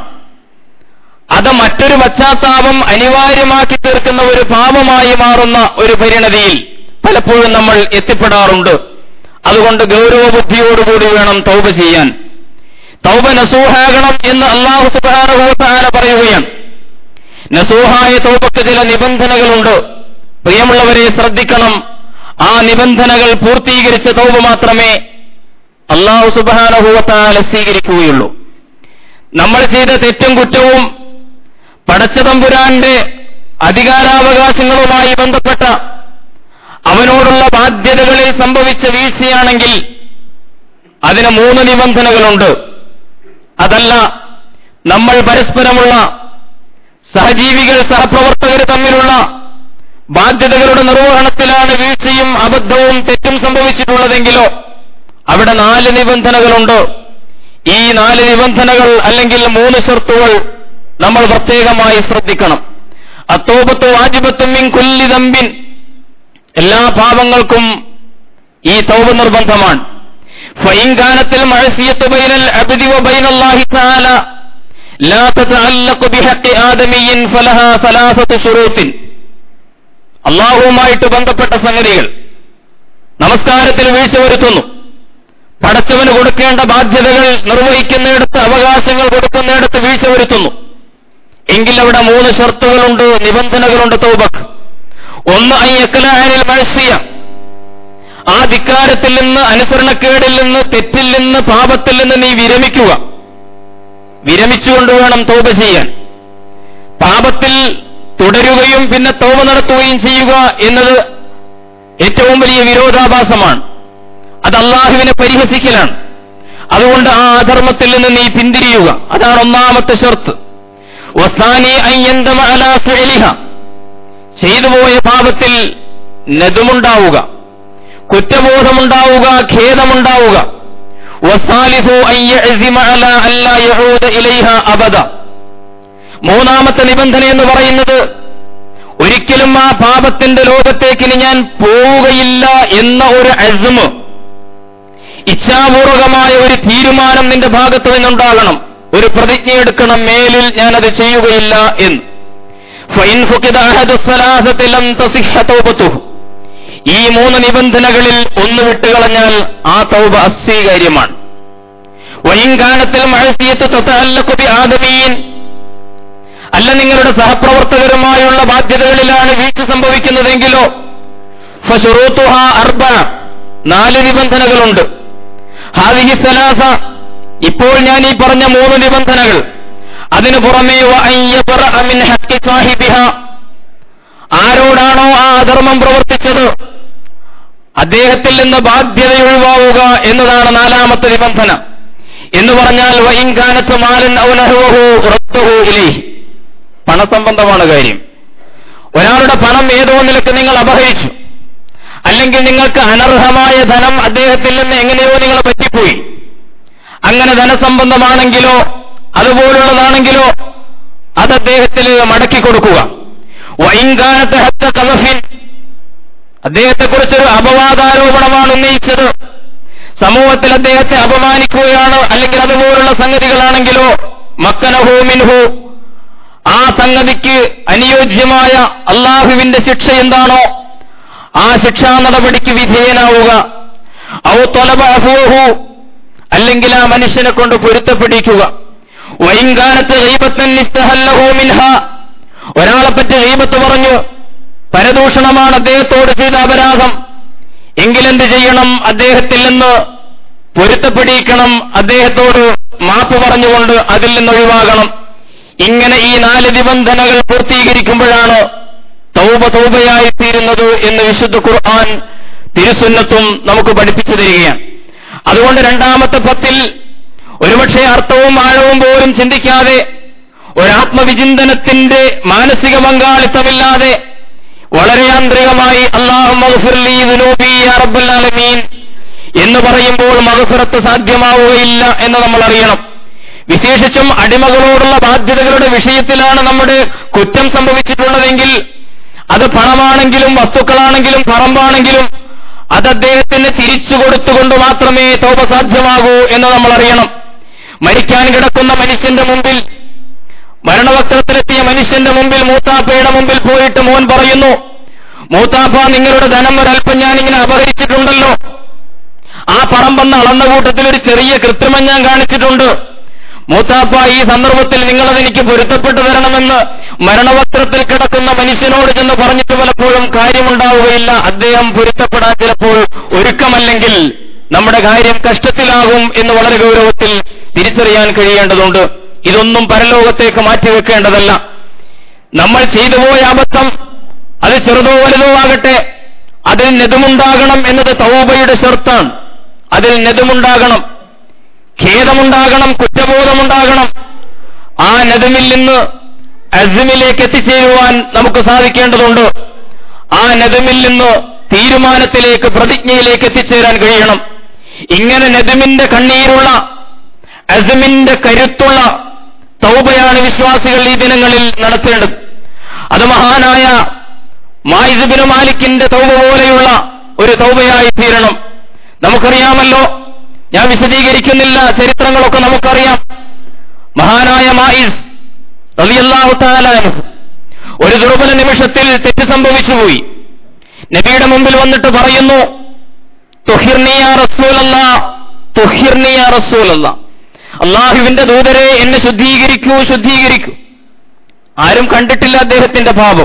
അത് മറ്റൊരു പശ്ചാത്താപം അനിവാര്യമാക്കി തീർക്കുന്ന ഒരു പാപമായി മാറുന്ന ഒരു പരിണതിയിൽ പലപ്പോഴും നമ്മൾ എത്തിപ്പെടാറുണ്ട്. അതുകൊണ്ട് ഗൗരവബുദ്ധിയോടുകൂടി വേണം തൗബ ചെയ്യാൻ. തൗബ നസൂഹാകണം എന്ന് അല്ലാഹു സുബ്ഹാനഹു വ തആല പറയുകയാണ്. നസൂഹായ തൗബക്ക് ചില നിബന്ധനകളുണ്ട്. പ്രിയമുള്ളവരെ ശ്രദ്ധിക്കണം. ആ നിബന്ധനകൾ പൂർത്തീകരിച്ച തൗബ മാത്രമേ അല്ലാഹു സുബ്ഹാനഹു വ തആല സ്വീകരിക്കുകയുള്ളൂ. നമ്മൾ ചെയ്ത തെറ്റും കുറ്റവും പടച്ചതമ്പുരാന്റെ അധികാരാവകാശങ്ങളുമായി ബന്ധപ്പെട്ട അവനോടുള്ള ബാധ്യതകളിൽ സംഭവിച്ച വീഴ്ചയാണെങ്കിൽ അതിന് മൂന്ന് നിബന്ധനകളുണ്ട്. അതല്ല, നമ്മൾ പരസ്പരമുള്ള സഹജീവികൾ സഹപ്രവർത്തകർ തമ്മിലുള്ള ബാധ്യതകളുടെ നിർവഹണത്തിലാണ് വീഴ്ചയും അബദ്ധവും തെറ്റും സംഭവിച്ചിട്ടുള്ളതെങ്കിലോ അവിടെ നാല് നിബന്ധനകളുണ്ട്. ഈ നാല് നിബന്ധനകൾ അല്ലെങ്കിൽ മൂന്ന് ഷർത്തുകൾ നമ്മൾ പ്രത്യേകമായി ശ്രദ്ധിക്കണം. അത്തൗബത്തു വാജിബത്തും മിൻ കുല്ലി ദംബിൻ. എല്ലാ പാപങ്ങൾക്കും ഈ തൗബ നിർബന്ധമാണ്. ഫഇൻ കാനത്തിൽ മഅസിയത്തു ബൈനൽ അബ്ദി വ ബൈനല്ലാഹി തആല ലാ തതഅല്ലഖു ബിഹഖി ആദമിയ്യിൻ ഫലഹാ സലാസത്തു ശുറൂത്തിൻ. അല്ലാഹുവുമായിട്ട് ബന്ധപ്പെട്ട സംഗതികൾ, നമസ്കാരത്തിൽ വീഴ്ച വരുത്തുന്നു, പടച്ചവന് കൊടുക്കേണ്ട ബാധ്യതകൾ നിർവഹിക്കുന്നിടത്ത്, അവകാശങ്ങൾ കൊടുക്കുന്നിടത്ത് വീഴ്ച വരുത്തുന്നു എങ്കിൽ അവിടെ മൂന്ന് ഷർത്തുകളുണ്ട്, നിബന്ധനകളുണ്ട് തൗബക്ക്. ഒന്ന്, അയ്യക്കലാനിൽ മഅസിയ. ആ ധിക്കാരത്തിൽ നിന്ന്, അനുസരണക്കേടിൽ നിന്ന്, തെറ്റിൽ നിന്ന്, പാപത്തിൽ നിന്ന് നീ വിരമിക്കുക. വിരമിച്ചുകൊണ്ട് വേണം തൗബ ചെയ്യാൻ. പാപത്തിൽ തുടരുകയും പിന്നെ തൗബ നടത്തുകയും ചെയ്യുക എന്നത് ഏറ്റവും വലിയ വിരോധാഭാസമാണ്. അത് അല്ലാഹുവിനെ പരിഹസിക്കലാണ്. അതുകൊണ്ട് ആ അധർമ്മത്തിൽ നിന്ന് നീ പിന്തിരിയുക. അതാണ് ഒന്നാമത്തെ ഷർത്ത്. വസാനി അയ്യന്തമ അലാ ഫിഅലിഹ. ചെയ്തുപോയ പാപത്തിൽ നദമുണ്ടാവുക, കുറ്റബോധമുണ്ടാവുക, ഖേദമുണ്ടാവുക. വസാലിസു അയ്യഅസിമ അലാ അല്ലാ യഊദ ഇലൈഹ അബദ. മൂന്നാമത്തെ നിബന്ധന എന്ന് പറയുന്നത് ഒരിക്കലും ആ പാപത്തിന്റെ ലോകത്തേക്ക് ഇനി ഞാൻ പോവുകയില്ല എന്ന ഒരു അസ്മ്, ഇച്ഛാപൂർവകമായ ഒരു തീരുമാനം നിന്റെ ഭാഗത്ത് നിന്നുണ്ടാകണം. ഒരു പ്രതിജ്ഞയെടുക്കണം, മേലിൽ ഞാനത് ചെയ്യുകയില്ല എന്ന്. ഫഇൻ ഫുഖിദ അഹദു സലാസതി ലം തസിഹ തൗബതുഹു. ഈ മൂന്ന് നിബന്ധനകളിൽ ഒന്ന് വിട്ടുകളഞ്ഞാൽ ആ തൗബ അസ്വീകാര്യമാണ്. വഇൻ കാനത്തിൽ മഅസിയത്തു തതഅല്ലഖു ബി ആദമീൻ. അല്ല, നിങ്ങളുടെ സഹപ്രവർത്തകരുമായുള്ള ബാധ്യതകളിലാണ് വീഴ്ച സംഭവിക്കുന്നതെങ്കിലോ ഫശുറൂതുഹാ അർബഅ. നാല് നിബന്ധനകളുണ്ട്. ഹാദിഹി സലാസ. ഇപ്പോൾ ഞാൻ ഈ പറഞ്ഞ മൂന്ന് നിബന്ധനകൾ. അതിനു പുറമേ വഅയ്യബറഅ മിൻ ഹഖ്ഖി സാഹിബിഹ. ആരോടാണോ ആ അധർമ്മം പ്രവർത്തിച്ചത് അദ്ദേഹത്തിൽ നിന്ന് ബാധ്യത ഒഴിവാവുക എന്നതാണ് നാലാമത്തെ നിബന്ധന. എന്ന് പറഞ്ഞാൽ വഇൻ കാനത്ത് മാലൻ ഔ ലഹ്വഹു റദ്ദഹു ഇലൈഹി. പണസംബന്ധമാണ് കാര്യം. ഒരാളുടെ പണം ഏതോ നിലക്ക് നിങ്ങൾ അപഹരിച്ചു, അല്ലെങ്കിൽ നിങ്ങൾക്ക് അനർഹമായ ധനം അദ്ദേഹത്തിൽ നിന്ന് എങ്ങനെയോ നിങ്ങൾ പറ്റിപ്പോയി. അങ്ങനെ ധനസംബന്ധമാണെങ്കിലോ അതുപോലുള്ളതാണെങ്കിലോ അത് അദ്ദേഹത്തിന് മടക്കി കൊടുക്കുക. വഇൻ കാനത്ത് ഹദ്ദ ഖദഫിൻ. അദ്ദേഹത്തെക്കുറിച്ചൊരു അപവാദാരോപണമാണ് ഉന്നയിച്ചത്, സമൂഹത്തിൽ അദ്ദേഹത്തെ അപമാനിക്കുകയാണ്, അല്ലെങ്കിൽ അതുപോലുള്ള സംഗതികളാണെങ്കിലോ മക്കനഹു മിൻഹു. ആ സംഗതിക്ക് അനുയോജ്യമായ അല്ലാഹുവിന്റെ ശിക്ഷ എന്താണോ ആ ശിക്ഷാ നടപടിക്ക് വിധേയനാവുക. ഔ ത്വലബ അഫൂഹു. അല്ലെങ്കിൽ ആ മനുഷ്യനെ കൊണ്ട് പൊരുത്തപ്പെടിക്കുക. വഇൻ കാനത്ത് ഗീബത്തൻ ഇസ്തഹല്ലഹു മിൻഹാ. ഒരാളെപ്പറ്റി ഗീബത്ത് പറഞ്ഞു, പരദൂഷണമാണ് അദ്ദേഹത്തോട് ചെയ്ത അപരാധം, എങ്കിലെന്ത് ചെയ്യണം? അദ്ദേഹത്തിൽ നിന്ന് പൊരുത്തപ്പെടിക്കണം, അദ്ദേഹത്തോട് മാപ്പ് പറഞ്ഞുകൊണ്ട് അതിൽ നിന്നൊഴിവാകണം. ഇങ്ങനെ ഈ നാല് നിബന്ധനകൾ പൂർത്തീകരിക്കുമ്പോഴാണ് തൗബ തൗബയായി തീരുന്നത് എന്ന് വിശുദ്ധ ഖുർആൻ തിരുസുന്നത്തും നമുക്ക് പഠിപ്പിച്ചു തരികയാണ്. അതുകൊണ്ട് രണ്ടാമത്തെ പത്തിൽ ഒരുപക്ഷെ അർത്ഥവും ആഴവും പോലും ചിന്തിക്കാതെ, ഒരാത്മവിചിന്തനത്തിന്റെ മാനസിക പങ്കാളിത്തമില്ലാതെ വളരെ യാന്ത്രികമായി അല്ലാഹുമ്മ ഗ്ഫിർ ലീ ദുനൂബി യാ റബ്ബൽ ആലമീൻ എന്ന് പറയുമ്പോൾ മഗ്ഫിറത്ത് സാധ്യമാവുകയില്ല എന്ന് നമ്മൾ അറിയണം. വിശേഷിച്ചും അടിമകളോടുള്ള ബാധ്യതകളുടെ വിഷയത്തിലാണ് നമ്മുടെ കുറ്റം സംഭവിച്ചിട്ടുള്ളതെങ്കിൽ, അത് പണമാണെങ്കിലും വസ്തുക്കളാണെങ്കിലും പറമ്പാണെങ്കിലും അത് അദ്ദേഹത്തിന് തിരിച്ചു കൊടുത്തുകൊണ്ട് മാത്രമേ തൗബ സാധ്യമാകൂ എന്ന് നമ്മൾ അറിയണം. മരിക്കാൻ കിടക്കുന്ന മനുഷ്യന്റെ മുമ്പിൽ, മരണവക്രത്തിലെത്തിയ മനുഷ്യന്റെ മുമ്പിൽ, മൂത്താപ്പയുടെ മുമ്പിൽ പോയിട്ട് മോൻ പറയുന്നു, മൂത്താപ്പ, നിങ്ങളുടെ ധനം ഒരൽപ്പം ഞാനിങ്ങനെ അപഹരിച്ചിട്ടുണ്ടല്ലോ, ആ പറമ്പെന്ന് അളന്ന കൂട്ടത്തിൽ ഒരു ചെറിയ കൃത്രിമം ഞാൻ കാണിച്ചിട്ടുണ്ട്, മൂത്താപ്പ ഈ സന്ദർഭത്തിൽ നിങ്ങളതെനിക്ക് പൊരുത്തപ്പെട്ടു തരണമെന്ന് മരണവക്രത്തിൽ കിടക്കുന്ന മനുഷ്യനോട് ചെന്ന് പറഞ്ഞിട്ട് പലപ്പോഴും കാര്യമുണ്ടാവുകയില്ല. അദ്ദേഹം പൊരുത്തപ്പെടാൻ ചിലപ്പോൾ ഒരുക്കമല്ലെങ്കിൽ നമ്മുടെ കാര്യം കഷ്ടത്തിലാകും എന്ന് വളരെ ഗൗരവത്തിൽ തിരിച്ചറിയാൻ കഴിയേണ്ടതുണ്ട്. ഇതൊന്നും പരലോകത്തേക്ക് മാറ്റിവെക്കേണ്ടതല്ല. നമ്മൾ ചെയ്തുപോയ അബദ്ധം അത് ചെറുതോ വലുതോ ആകട്ടെ, അതിൽ നെതുമുണ്ടാകണം എന്നത് തൗബയുടെ ഷർത്താണ്. അതിൽ നെതുമുണ്ടാകണം, ഖേദമുണ്ടാകണം, കുറ്റബോധമുണ്ടാകണം. ആ നെതുമിൽ നിന്ന് അസ്മിലേക്ക് എത്തിച്ചേരുവാൻ നമുക്ക് സാധിക്കേണ്ടതുണ്ട്. ആ നെതുമിൽ നിന്ന് തീരുമാനത്തിലേക്ക്, പ്രതിജ്ഞയിലേക്ക് എത്തിച്ചേരാൻ കഴിയണം. ഇങ്ങനെ നെതുമിന്റെ കണ്ണീരുള്ള, അസ്മിന്റെ കരുത്തുള്ള തൗബയാണ് വിശ്വാസികൾ ഈ ദിനങ്ങളിൽ നടത്തേണ്ടത്. അത് മഹാനായ മായിസ് ബിൻ മാലിക്കിന്റെ തൗബ പോലെയുള്ള ഒരു തൗബയായി തീരണം. നമുക്കറിയാമല്ലോ, ഞാൻ വിശദീകരിക്കുന്നില്ല, ചരിത്രങ്ങളൊക്കെ നമുക്കറിയാം. മഹാനായ മായിസ് റളിയല്ലാഹു തആല അൻഹു ഒരു ദുർബല നിമിഷത്തിൽ തെറ്റ് സംഭവിച്ചുപോയി. നബിയുടെ മുമ്പിൽ വന്നിട്ട് പറയുന്നു, തുഹിർനി യാ റസൂലല്ലാഹ്, തുഹിർനി യാ റസൂലല്ലാഹ്, അല്ലാഹുവിന്റെ ദൂതരെ എന്നെ ശുദ്ധീകരിക്കൂ, ശുദ്ധീകരിക്കൂ. ആരും കണ്ടിട്ടില്ല അദ്ദേഹത്തിന്റെ പാപം,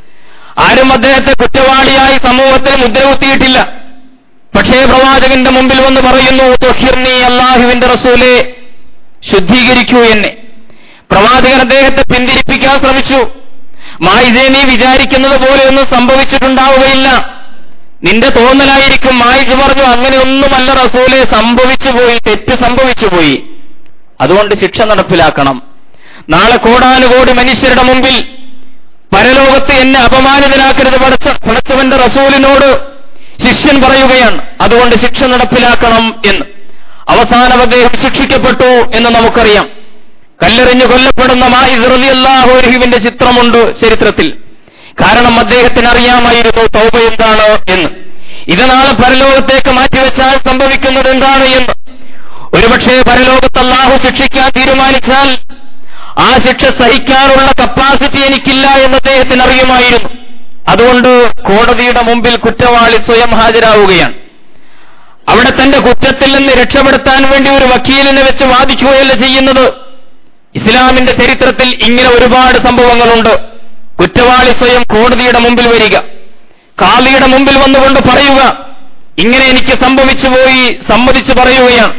ആരും അദ്ദേഹത്തെ കുറ്റവാളിയായി സമൂഹത്തിൽ മുദ്രകുത്തിയിട്ടില്ല. പക്ഷേ പ്രവാചകന്റെ മുമ്പിൽ വന്ന് പറയുന്നു, തുഹിർനി, അല്ലാഹുവിന്റെ റസൂലേ ശുദ്ധീകരിക്കൂ എന്നെ. പ്രവാചകൻ അദ്ദേഹത്തെ പിന്തിരിപ്പിക്കാൻ ശ്രമിച്ചു. മായിസേ, നീ വിചാരിക്കുന്നത് പോലെയൊന്നും സംഭവിച്ചിട്ടുണ്ടാവുകയില്ല, നിന്റെ തോന്നലായിരിക്കും. മായിസ് പറഞ്ഞു, അങ്ങനെയൊന്നുമല്ല റസൂലേ, സംഭവിച്ചുപോയി, തെറ്റ് സംഭവിച്ചുപോയി. അതുകൊണ്ട് ശിക്ഷ നടപ്പിലാക്കണം. നാളെ കോടാനുകോടി മനുഷ്യരുടെ മുമ്പിൽ പരലോകത്ത് എന്നെ അപമാനിതനാക്കരുത് പടച്ചവന്റെ റസൂലിനോട് ശിഷ്യൻ പറയുകയാണ്. അതുകൊണ്ട് ശിക്ഷ നടപ്പിലാക്കണം എന്ന്. അവസാനം അദ്ദേഹം ശിക്ഷിക്കപ്പെട്ടു എന്ന് നമുക്കറിയാം. കല്ലെറിഞ്ഞു കൊല്ലപ്പെടുന്ന മായിസ് റളിയല്ലാഹു അൻഹുവിന്റെ ചിത്രമുണ്ട് ചരിത്രത്തിൽ. കാരണം അദ്ദേഹത്തിന് അറിയാമായിരുന്നു തൗബ എന്താണ് എന്ന്. ഇത് നാളെ പരലോകത്തേക്ക് മാറ്റിവെച്ചാൽ സംഭവിക്കുന്നത് എന്താണ് എന്ന്. ഒരുപക്ഷെ പരലോകത്ത് അല്ലാഹു ശിക്ഷിക്കാൻ തീരുമാനിച്ചാൽ ആ ശിക്ഷ സഹിക്കാനുള്ള കപ്പാസിറ്റി എനിക്കില്ല എന്ന് അദ്ദേഹത്തിന് അറിയുമായിരുന്നു. അതുകൊണ്ട് കോടതിയുടെ മുമ്പിൽ കുറ്റവാളി സ്വയം ഹാജരാവുകയാണ്. അവിടെ തന്റെ കുറ്റത്തിൽ നിന്ന് രക്ഷപ്പെടുത്താൻ വേണ്ടി ഒരു വക്കീലിനെ വെച്ച് വാദിക്കുകയല്ല ചെയ്യുന്നത്. ഇസ്ലാമിന്റെ ചരിത്രത്തിൽ ഇങ്ങനെ ഒരുപാട് സംഭവങ്ങളുണ്ട്. കുറ്റവാളി സ്വയം കോടതിയുടെ മുമ്പിൽ വരിക, ഖാദിയുടെ മുമ്പിൽ വന്നുകൊണ്ട് പറയുക, ഇങ്ങനെ എനിക്ക് സംഭവിച്ചു പോയി, സമ്മതിച്ചു പറയുകയാണ്,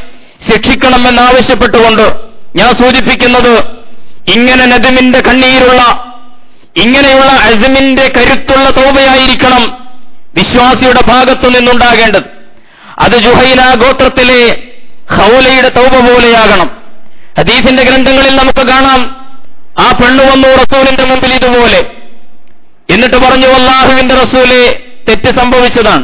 ശിക്ഷിക്കണമെന്നാവശ്യപ്പെട്ടുകൊണ്ട്. ഞാൻ സൂചിപ്പിക്കുന്നത്, ഇങ്ങനെ നദമിന്റെ കണ്ണീരുള്ള, ഇങ്ങനെയുള്ള അസ്മിന്റെ കരുത്തുള്ള തൗബയായിരിക്കണം വിശ്വാസിയുടെ ഭാഗത്തു നിന്നുണ്ടാകേണ്ടത്. അത് ജുഹൈന ഗോത്രത്തിലെ ഖൗലയുടെ തൗബ പോലെയാകണം. ഹദീസിന്റെ ഗ്രന്ഥങ്ങളിൽ നമുക്ക് കാണാം, ആ പെണ്ണു വന്നു റസൂലിന്റെ മുമ്പിൽ ഇതുപോലെ, എന്നിട്ട് പറഞ്ഞു, അല്ലാഹുവിന്റെ റസൂലെ, തെറ്റ് സംഭവിച്ചതാണ്,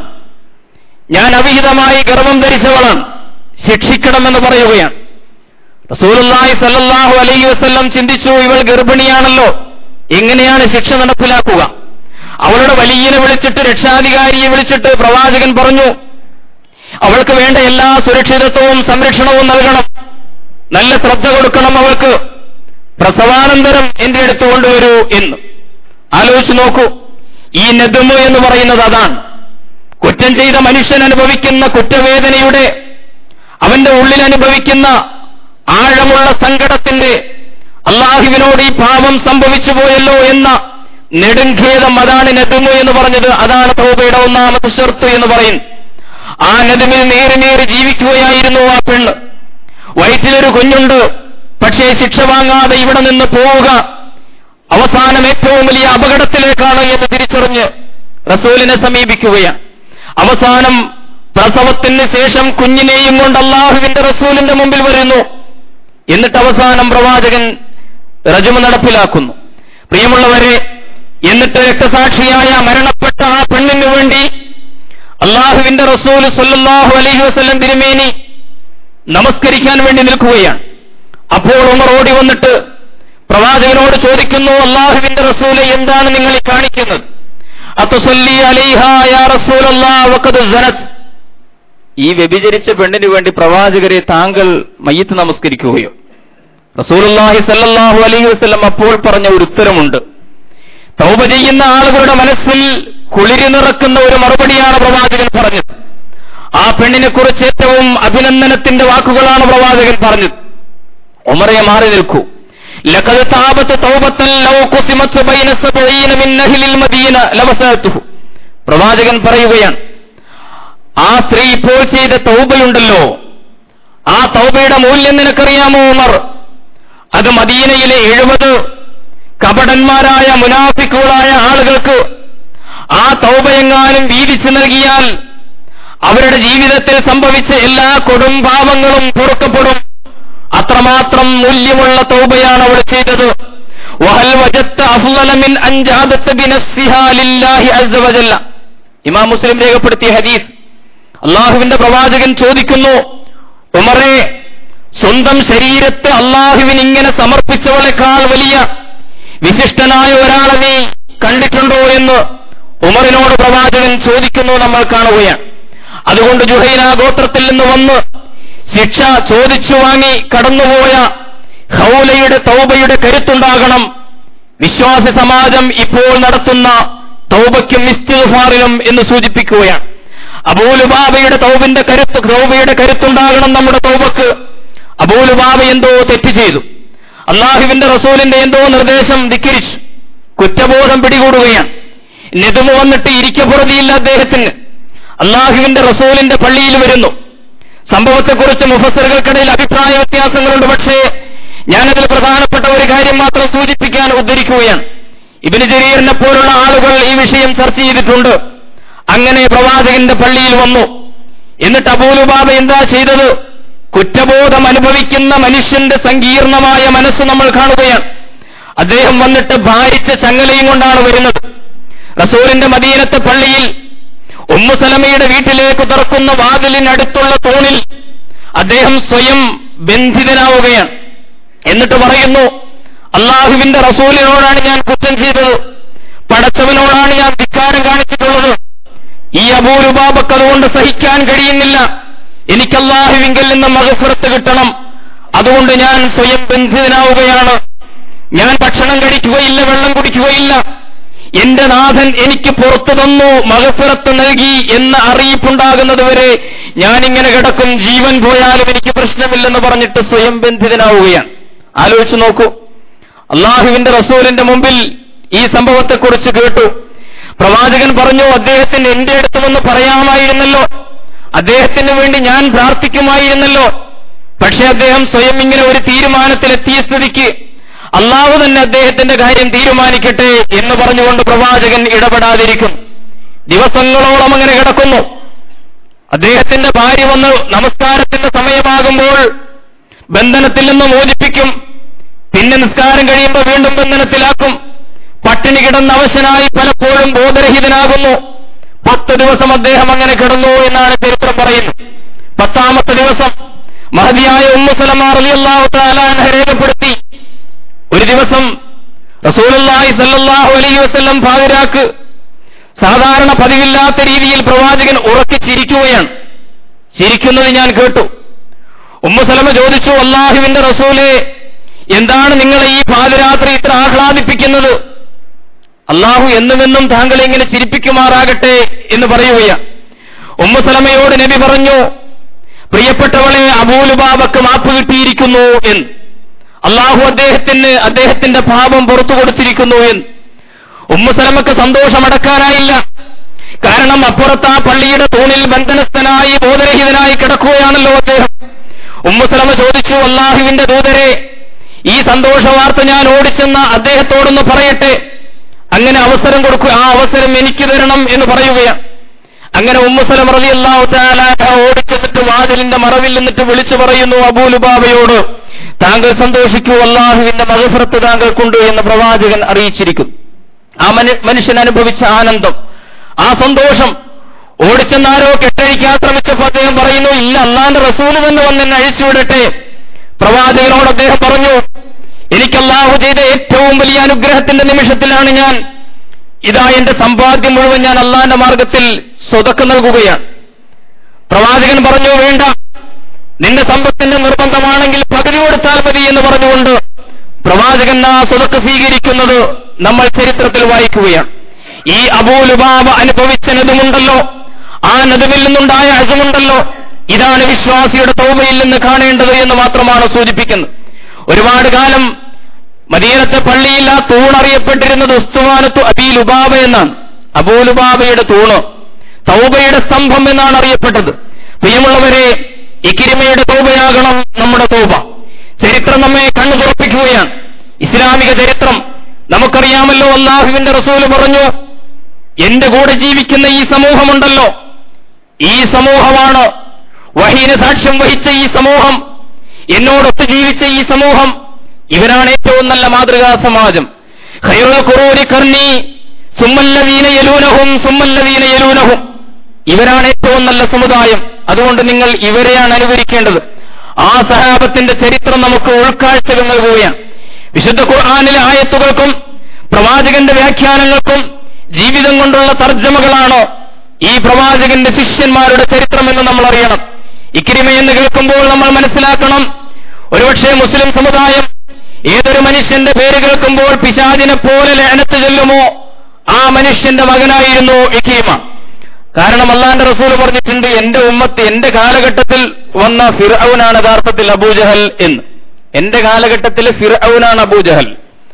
ഞാൻ അവിഹിതമായി ഗർഭം ധരിച്ചവളാണ്, ശിക്ഷിക്കണമെന്ന് പറയുകയാണ്. റസൂലുള്ളാഹി സ്വല്ലല്ലാഹു അലൈഹി വസല്ലം ചിന്തിച്ചു, ഇവൾ ഗർഭിണിയാണല്ലോ, എങ്ങനെയാണ് ശിക്ഷ നടപ്പിലാക്കുക? അവളുടെ വലിയനെ വിളിച്ചിട്ട്, രക്ഷാധികാരിയെ വിളിച്ചിട്ട് പ്രവാചകൻ പറഞ്ഞു, അവൾക്ക് വേണ്ട എല്ലാ സുരക്ഷിതത്വവും സംരക്ഷണവും നൽകണം, നല്ല ശ്രദ്ധ കൊടുക്കണം അവൾക്ക്, പ്രസവാനന്തരം എന്റെ അടുത്ത് കൊണ്ടുവരൂ എന്ന്. ആലോചിച്ച് നോക്കൂ, ഈ നദമ് എന്ന് പറയുന്നത് അതാണ്. കുറ്റം ചെയ്ത മനുഷ്യൻ അനുഭവിക്കുന്ന കുറ്റവേദനയുടെ, അവന്റെ ഉള്ളിൽ അനുഭവിക്കുന്ന ആഴമുള്ള സങ്കടത്തിന്റെ, അല്ലാഹുവിനോട് ഈ പാപം സംഭവിച്ചു പോയല്ലോ എന്ന നെടുംഖേദം, അതാണ് നദമ് എന്ന് പറഞ്ഞത്. അതാണ് തൗബയുടെ ഒന്നാമത്തെ ശർത്ത് എന്ന് പറയും. ആ നദിമിൽ നേറി നേറി ജീവിക്കുകയായിരുന്നു ആ പെണ്ണ്. വയറ്റിലൊരു കുഞ്ഞുണ്ട്, പക്ഷേ ശിക്ഷ വാങ്ങാതെ ഇവിടെ നിന്ന് പോവുക അവസാനം ഏറ്റവും വലിയ അപകടത്തിലേക്കാണ് എന്ന് തിരിച്ചറിഞ്ഞ് റസൂലിനെ സമീപിക്കുകയാണ്. അവസാനം പ്രസവത്തിന് ശേഷം കുഞ്ഞിനെയും കൊണ്ട് അല്ലാഹുവിന്റെ റസൂലിന്റെ മുമ്പിൽ വരുന്നു. എന്നിട്ട് അവസാനം പ്രവാചകൻ റജുമ നടപ്പിലാക്കുന്നു. പ്രിയമുള്ളവരെ, എന്നിട്ട് രക്തസാക്ഷിയായ മരണപ്പെട്ട ആ പെണ്ണിനു വേണ്ടി അല്ലാഹുവിന്റെ റസൂൽ സ്വല്ലല്ലാഹു അലൈഹി വസല്ലം തിരുമേനി നമസ്കരിക്കാൻ വേണ്ടി നിൽക്കുകയാണ്. അപ്പോൾ ഉമർ ഓടി വന്നിട്ട് പ്രവാചകനോട് ചോദിക്കുന്നു, അല്ലാഹുവിന്റെ റസൂലെ, എന്താണ് നിങ്ങൾ ഈ കാണിക്കുന്നത്? അതുസല്ലി അലൈഹാ യാ റസൂലല്ലാഹ് വഖദ് സനത്. ഈ വ്യഭിചരിച്ച പെണ്ണിനു വേണ്ടി പ്രവാചകരെ താങ്കൾ മയ്യിത്ത് നമസ്കരിക്കുകയോ? റസൂലുള്ളാഹി സ്വല്ലല്ലാഹു അലൈഹി വസല്ലം അപ്പോൾ പറഞ്ഞ ഒരു ഉത്തരമുണ്ട്. തൗബ ചെയ്യുന്ന ആളുകളുടെ മനസ്സിൽ കുളിരി നിറക്കുന്ന ഒരു മറുപടിയാണ് പ്രവാചകൻ പറഞ്ഞത്. ആ പെണ്ണിനെ കുറിച്ച് ഏറ്റവും അഭിനന്ദനത്തിന്റെ വാക്കുകളാണ് പ്രവാചകൻ പറഞ്ഞത്. ഉമറേ, മാറി നിൽക്കൂ. ലഖദ് താബത്ത് തൗബത്തൻ ലൗ ഖുസിമത് ബൈന സബഈന മിൻ അഹ്ലിൽ മദീന ലവസഅതുഹു. പ്രവാചകൻ പറയുകയാണ്, ആ സ്ത്രീ ഇപ്പോൾ ചെയ്ത തൗബയുണ്ടല്ലോ, ആ തൗബയുടെ മൂല്യം നിനക്കറിയാമോ ഉമർ? അത് മദീനയിലെ എഴുപത് കപടന്മാരായ മുനാഫിക്കുകളായ ആളുകൾക്ക് ആ തൗബയെങ്ങാനും വീതിച്ചു നൽകിയാൽ അവരുടെ ജീവിതത്തിൽ സംഭവിച്ച എല്ലാ കൊടുംപാപങ്ങളും പൊറുക്കപ്പെടും. അത്രമാത്രം മൂല്യമുള്ള തൗബയാണ് അവൾ ചെയ്തത്. വഹൽ വജത്ത അഫ്ളല മിൻ അൻ ജാദത ബിനഫ്സിഹാ ലില്ലാഹി അസ്സ വജല്ല. ഇമാം മുസ്ലിം രേഖപ്പെടുത്തിയ ഹദീസ്. അല്ലാഹുവിന്റെ പ്രവാചകൻ ചോദിക്കുന്നു, ഉമറേ, സ്വന്തം ശരീരത്തെ അല്ലാഹുവിന് ഇങ്ങനെ സമർപ്പിച്ചവളെക്കാൾ വലിയ വിശിഷ്ടനായ ഒരാളെ നീ കണ്ടിട്ടുണ്ടോ എന്ന് ഉമറിനോട് പ്രവാചകൻ ചോദിക്കുന്നു നമ്മൾ കാണുകയാണ്. അതുകൊണ്ട് ജുഹൈന ഗോത്രത്തിൽ നിന്ന് വന്ന് ശിക്ഷ ചോദിച്ചു വാങ്ങി കടന്നുപോയ ഖൗലയുടെ തൗബയുടെ കരുത്തുണ്ടാകണം വിശ്വാസി സമാജം ഇപ്പോൾ നടത്തുന്ന തൗബയ്ക്കും ഇസ്തിഗ്ഫാറിനും എന്ന് സൂചിപ്പിക്കുകയാണ്. അബൂലുബാബയുടെ തൗബിന്റെ കരുത്ത് തൗബയുടെ കരുത്തുണ്ടാകണം നമ്മുടെ തൗബക്ക്. അബൂലുബാബ എന്തോ തെറ്റ് ചെയ്തു, അല്ലാഹുവിന്റെ റസൂലിന്റെ എന്തോ നിർദ്ദേശം ധിക്കരിച്ചു, കുറ്റബോധം പിടികൂടുകയാണ്. നെതുമ വന്നിട്ട് ഇരിക്കപ്പുറതിയില്ല അദ്ദേഹത്തിന്. അല്ലാഹുവിന്റെ റസൂലിന്റെ പള്ളിയിൽ വരുന്നു. സംഭവത്തെക്കുറിച്ച് മുഫസ്സിറുകൾക്കിടയിൽ അഭിപ്രായ വ്യത്യാസങ്ങളുണ്ട്. പക്ഷേ ഞാനതിൽ പ്രധാനപ്പെട്ട ഒരു കാര്യം മാത്രം സൂചിപ്പിക്കാൻ ഉദ്ധരിക്കുകയാണ്. ഇബ്നു ജരീറിനെ പോലുള്ള ആളുകൾ ഈ വിഷയം ചർച്ച ചെയ്തിട്ടുണ്ട്. അങ്ങനെ പ്രവാചകന്റെ പള്ളിയിൽ വന്നു. എന്നിട്ട് അബൂലുബാബ എന്താ ചെയ്തത്? കുറ്റബോധം അനുഭവിക്കുന്ന മനുഷ്യന്റെ സങ്കീർണമായ മനസ്സ് നമ്മൾ കാണുകയാണ്. അദ്ദേഹം വന്നിട്ട് ഭാരിച്ച ചങ്ങലയും കൊണ്ടാണ് വരുന്നത്. റസൂലിന്റെ മദീനത്തെ പള്ളിയിൽ ഉമ്മു സലമയുടെ വീട്ടിലേക്ക് തുറക്കുന്ന വാതിലിനടുത്തുള്ള തൂണിൽ അദ്ദേഹം സ്വയം ബന്ധിതനാവുകയാണ്. എന്നിട്ട് പറയുന്നു, അല്ലാഹുവിന്റെ റസൂലിനോടാണ് ഞാൻ കുറ്റം ചെയ്തത്, പടച്ചവനോടാണ് ഞാൻ ധിക്കാരം കാണിച്ചിട്ടുള്ളത്. ഈ അബൂലുബാബക്ക് അതുകൊണ്ട് സഹിക്കാൻ കഴിയുന്നില്ല. എനിക്ക് അല്ലാഹുവിങ്കൽ നിന്ന് മഗ്ഫിറത്ത് കിട്ടണം. അതുകൊണ്ട് ഞാൻ സ്വയം ബന്ധിതനാവുകയാണ്. ഞാൻ ഭക്ഷണം കഴിക്കുകയില്ല, വെള്ളം കുടിക്കുകയില്ല. എന്റെ നാഥൻ എനിക്ക് പുറത്തു തന്നു, മഗ്ഫിറത്ത് നൽകി എന്ന അറിയിപ്പുണ്ടാകുന്നതുവരെ ഞാനിങ്ങനെ കിടക്കും, ജീവൻ പോയാലും എനിക്ക് പ്രശ്നമില്ലെന്ന് പറഞ്ഞിട്ട് സ്വയം ബന്ധിതനാവുകയാണ്. ആലോചിച്ചു നോക്കൂ. അല്ലാഹുവിന്റെ റസൂലിന്റെ മുമ്പിൽ ഈ സംഭവത്തെക്കുറിച്ച് കേട്ടു. പ്രവാചകൻ പറഞ്ഞു, അദ്ദേഹത്തിന് എന്റെ അടുത്ത് വന്ന് പറയാമായിരുന്നല്ലോ, അദ്ദേഹത്തിന് വേണ്ടി ഞാൻ പ്രാർത്ഥിക്കുമായിരുന്നല്ലോ. പക്ഷെ അദ്ദേഹം സ്വയം ഇങ്ങനെ ഒരു തീരുമാനത്തിലെത്തിയ സ്ഥിതിക്ക് അല്ലാഹു തന്നെ അദ്ദേഹത്തിന്റെ കാര്യം തീരുമാനിക്കട്ടെ എന്ന് പറഞ്ഞുകൊണ്ട് പ്രവാചകൻ ഇടപെടാതിരിക്കും. ദിവസങ്ങളോളം അങ്ങനെ കിടക്കുന്നു. അദ്ദേഹത്തിന്റെ ഭാര്യ വന്ന് നമസ്കാരത്തിന്റെ സമയമാകുമ്പോൾ ബന്ധനത്തിൽ നിന്ന് മോചിപ്പിക്കും. പിന്നെ നിസ്കാരം കഴിയുമ്പോൾ വീണ്ടും ബന്ധനത്തിലാക്കും. പട്ടിണി കിടന്ന അവശനായി പലപ്പോഴും ബോധരഹിതനാകുന്നു. പത്ത് ദിവസം അദ്ദേഹം അങ്ങനെ കിടന്നു എന്നാണ് ചരിത്രം പറയുന്നത്. പത്താമത്തെ ദിവസം മഹദിയായ ഉമ്മു സലമ റളിയല്ലാഹു തആല അൻഹ രേഖപ്പെടുത്തി, ഒരു ദിവസം റസൂലുള്ളാഹി സ്വല്ലല്ലാഹു അലൈഹി വസല്ലം പാതിരാക്ക് സാധാരണ പതിവില്ലാത്ത രീതിയിൽ പ്രവാചകൻ ഉറക്കി ചിരിക്കുകയാണ്. ചിരിക്കുന്നത് ഞാൻ കേട്ടു. ഉമ്മു സലമ ചോദിച്ചു, അല്ലാഹുവിന്റെ റസൂലേ, എന്താണ് നിങ്ങളെ ഈ പാതിരാത്രി ഇത്ര ആഹ്ലാദിപ്പിക്കുന്നത്? അല്ലാഹു എന്നുമെന്നും താങ്കളെ ഇങ്ങനെ ചിരിപ്പിക്കുമാറാകട്ടെ എന്ന് പറയുകയാണ്. ഉമ്മു സലമയോട് നബി പറഞ്ഞു, പ്രിയപ്പെട്ടവളെ, അബൂലുബാബക്ക് മാപ്പ് കിട്ടിയിരിക്കുന്നു എന്ന്. അല്ലാഹു അദ്ദേഹത്തിന് അദ്ദേഹത്തിന്റെ പാപം പുറത്തു കൊടുത്തിരിക്കുന്നു എന്ന്. ഉമ്മു സലമക്ക് സന്തോഷമടക്കാനായില്ല. കാരണം അപ്പുറത്ത് ആ പള്ളിയുടെ തൂണിൽ ബന്ധനസ്ഥനായി ബോധരഹിതനായി കിടക്കുകയാണല്ലോ അദ്ദേഹം. ഉമ്മു സലമ ചോദിച്ചു, അല്ലാഹുവിന്റെ ദൂതരെ, ഈ സന്തോഷ വാർത്ത ഞാൻ ഓടിച്ചെന്ന അദ്ദേഹത്തോടൊന്ന് പറയട്ടെ. അങ്ങനെ അവസരം കൊടുക്കുക, ആ അവസരം എനിക്ക് തരണം എന്ന് പറയുകയാണ്. അങ്ങനെ ഉമ്മു സലമ റളിയല്ലാഹു തആല ഓടിച്ചെന്നിട്ട് വാതിലിന്റെ മറവിൽ നിന്നിട്ട് വിളിച്ചു പറയുന്നു അബൂ ലുബാബയോട്, താങ്കൾ സന്തോഷിക്കൂ, അല്ലാഹുവിന്റെ മഗ്ഫിറത്ത് താങ്കൾക്കുണ്ട് എന്ന് പ്രവാചകൻ അറിയിച്ചിരിക്കുന്നു. ആ മനുഷ്യൻ അനുഭവിച്ച ആനന്ദം, ആ സന്തോഷം, ഓടിച്ചെന്നാരോ കെട്ടഴിക്കാൻ ശ്രമിച്ചപ്പോൾ അദ്ദേഹം പറയുന്നു, ഇല്ല, അല്ലാഹുവിന്റെ റസൂൽ തന്നെ വന്ന് എന്നെ അഴിച്ചുവിടട്ടെ. പ്രവാചകനോട് അദ്ദേഹം പറഞ്ഞു, എനിക്ക് അല്ലാഹു ചെയ്ത ഏറ്റവും വലിയ അനുഗ്രഹത്തിന്റെ നിമിഷത്തിലാണ് ഞാൻ, ഇതാ എന്റെ സമ്പാദ്യം മുഴുവൻ ഞാൻ അല്ലാഹുവിന്റെ മാർഗത്തിൽ സ്വതക്ക നൽകുകയാണ്. പ്രവാചകൻ പറഞ്ഞു, വേണ്ട, നിന്റെ സമ്പത്തിന്റെ നിർബന്ധമാണെങ്കിൽ പകുതി കൊടുത്താൽ മതി എന്ന് പറഞ്ഞുകൊണ്ട് പ്രവാചകൻ ആ സ്വതക്ക സ്വീകരിക്കുന്നത് നമ്മൾ ചരിത്രത്തിൽ വായിക്കുകയാണ്. ഈ അബൂ ലുബാബ അനുഭവിച്ച നദുമുണ്ടല്ലോ, ആ നദുവിൽ നിന്നുണ്ടായ അസുമുണ്ടല്ലോ, ഇതാണ് വിശ്വാസിയുടെ തൗബയിൽ നിന്ന് കാണേണ്ടത് എന്ന് മാത്രമാണ് സൂചിപ്പിക്കുന്നത്. ഒരുപാട് കാലം മദീനത്തെ പള്ളിയിൽ ആ തൂണറിയപ്പെട്ടിരുന്നത് ഉസ്തുവാനത്തു അബീ ലുബാബ എന്നാണ്. അബൂ ലുബാബയുടെ തൂണ്, തൗബയുടെ സ്തംഭം എന്നാണ് അറിയപ്പെട്ടത്. പ്രിയമുള്ളവരെ, ഇക്രിമയുടെ തൗബയാകണം നമ്മുടെ തൗബ. ചരിത്രം നമ്മെ കണ്ണു തുറപ്പിക്കുകയാണ്. ഇസ്ലാമിക ചരിത്രം നമുക്കറിയാമല്ലോ. അല്ലാഹുവിന്റെ റസൂല് പറഞ്ഞു, എന്റെ കൂടെ ജീവിക്കുന്ന ഈ സമൂഹമുണ്ടല്ലോ, ഈ സമൂഹമാണ് വഹീന് സാക്ഷ്യം വഹിച്ച ഈ സമൂഹം, എന്നോടൊത്ത് ജീവിച്ച ഈ സമൂഹം, ഇവരാണ് ഏറ്റവും നല്ല മാതൃകാ സമാജം. ഖൈറുൽ ഖുറൂനി ഖർനി സുമ്മല്ലദീന യലൂനഹും സുമ്മല്ലദീന യലൂനഹും, ഇവരാണ് ഏറ്റവും നല്ല സമുദായം. അതുകൊണ്ട് നിങ്ങൾ ഇവരെയാണ് അനുകരിക്കേണ്ടത്. ആ സഹാബത്തിന്റെ ചരിത്രം നമുക്ക് ഉൾക്കാഴ്ചകൾ നൽകുകയാണ്. വിശുദ്ധ ഖുർആനിലെ ആയത്തുകൾക്കും പ്രവാചകന്റെ വ്യാഖ്യാനങ്ങൾക്കും ജീവിതം കൊണ്ടുള്ള തർജ്ജമകളാണ് ഈ പ്രവാചകന്റെ ശിഷ്യന്മാരുടെ ചരിത്രമെന്ന് നമ്മൾ അറിയണം. ഇക്രിമ എന്ന് കേൾക്കുമ്പോൾ നമ്മൾ മനസ്സിലാക്കണം, ഒരുപക്ഷെ മുസ്ലിം സമുദായം ഏതൊരു മനുഷ്യന്റെ പേര് കേൾക്കുമ്പോൾ പിശാചിനെ പോലെ ലഅനത്ത് ചൊല്ലുമോ, ആ മനുഷ്യന്റെ മകനായിരുന്നു ഇക്രിമ. കാരണം അല്ലാഹുവിന്റെ റസൂൽ പറഞ്ഞിട്ടുണ്ട്, എന്റെ ഉമ്മത്ത്, എന്റെ കാലഘട്ടത്തിൽ വന്ന ഫിർഔനാണ് യഥാർത്ഥത്തിൽ അബൂജഹൽ എന്ന്. എന്റെ കാലഘട്ടത്തിൽ ഫിർഔനാണ് അബൂജഹൽ.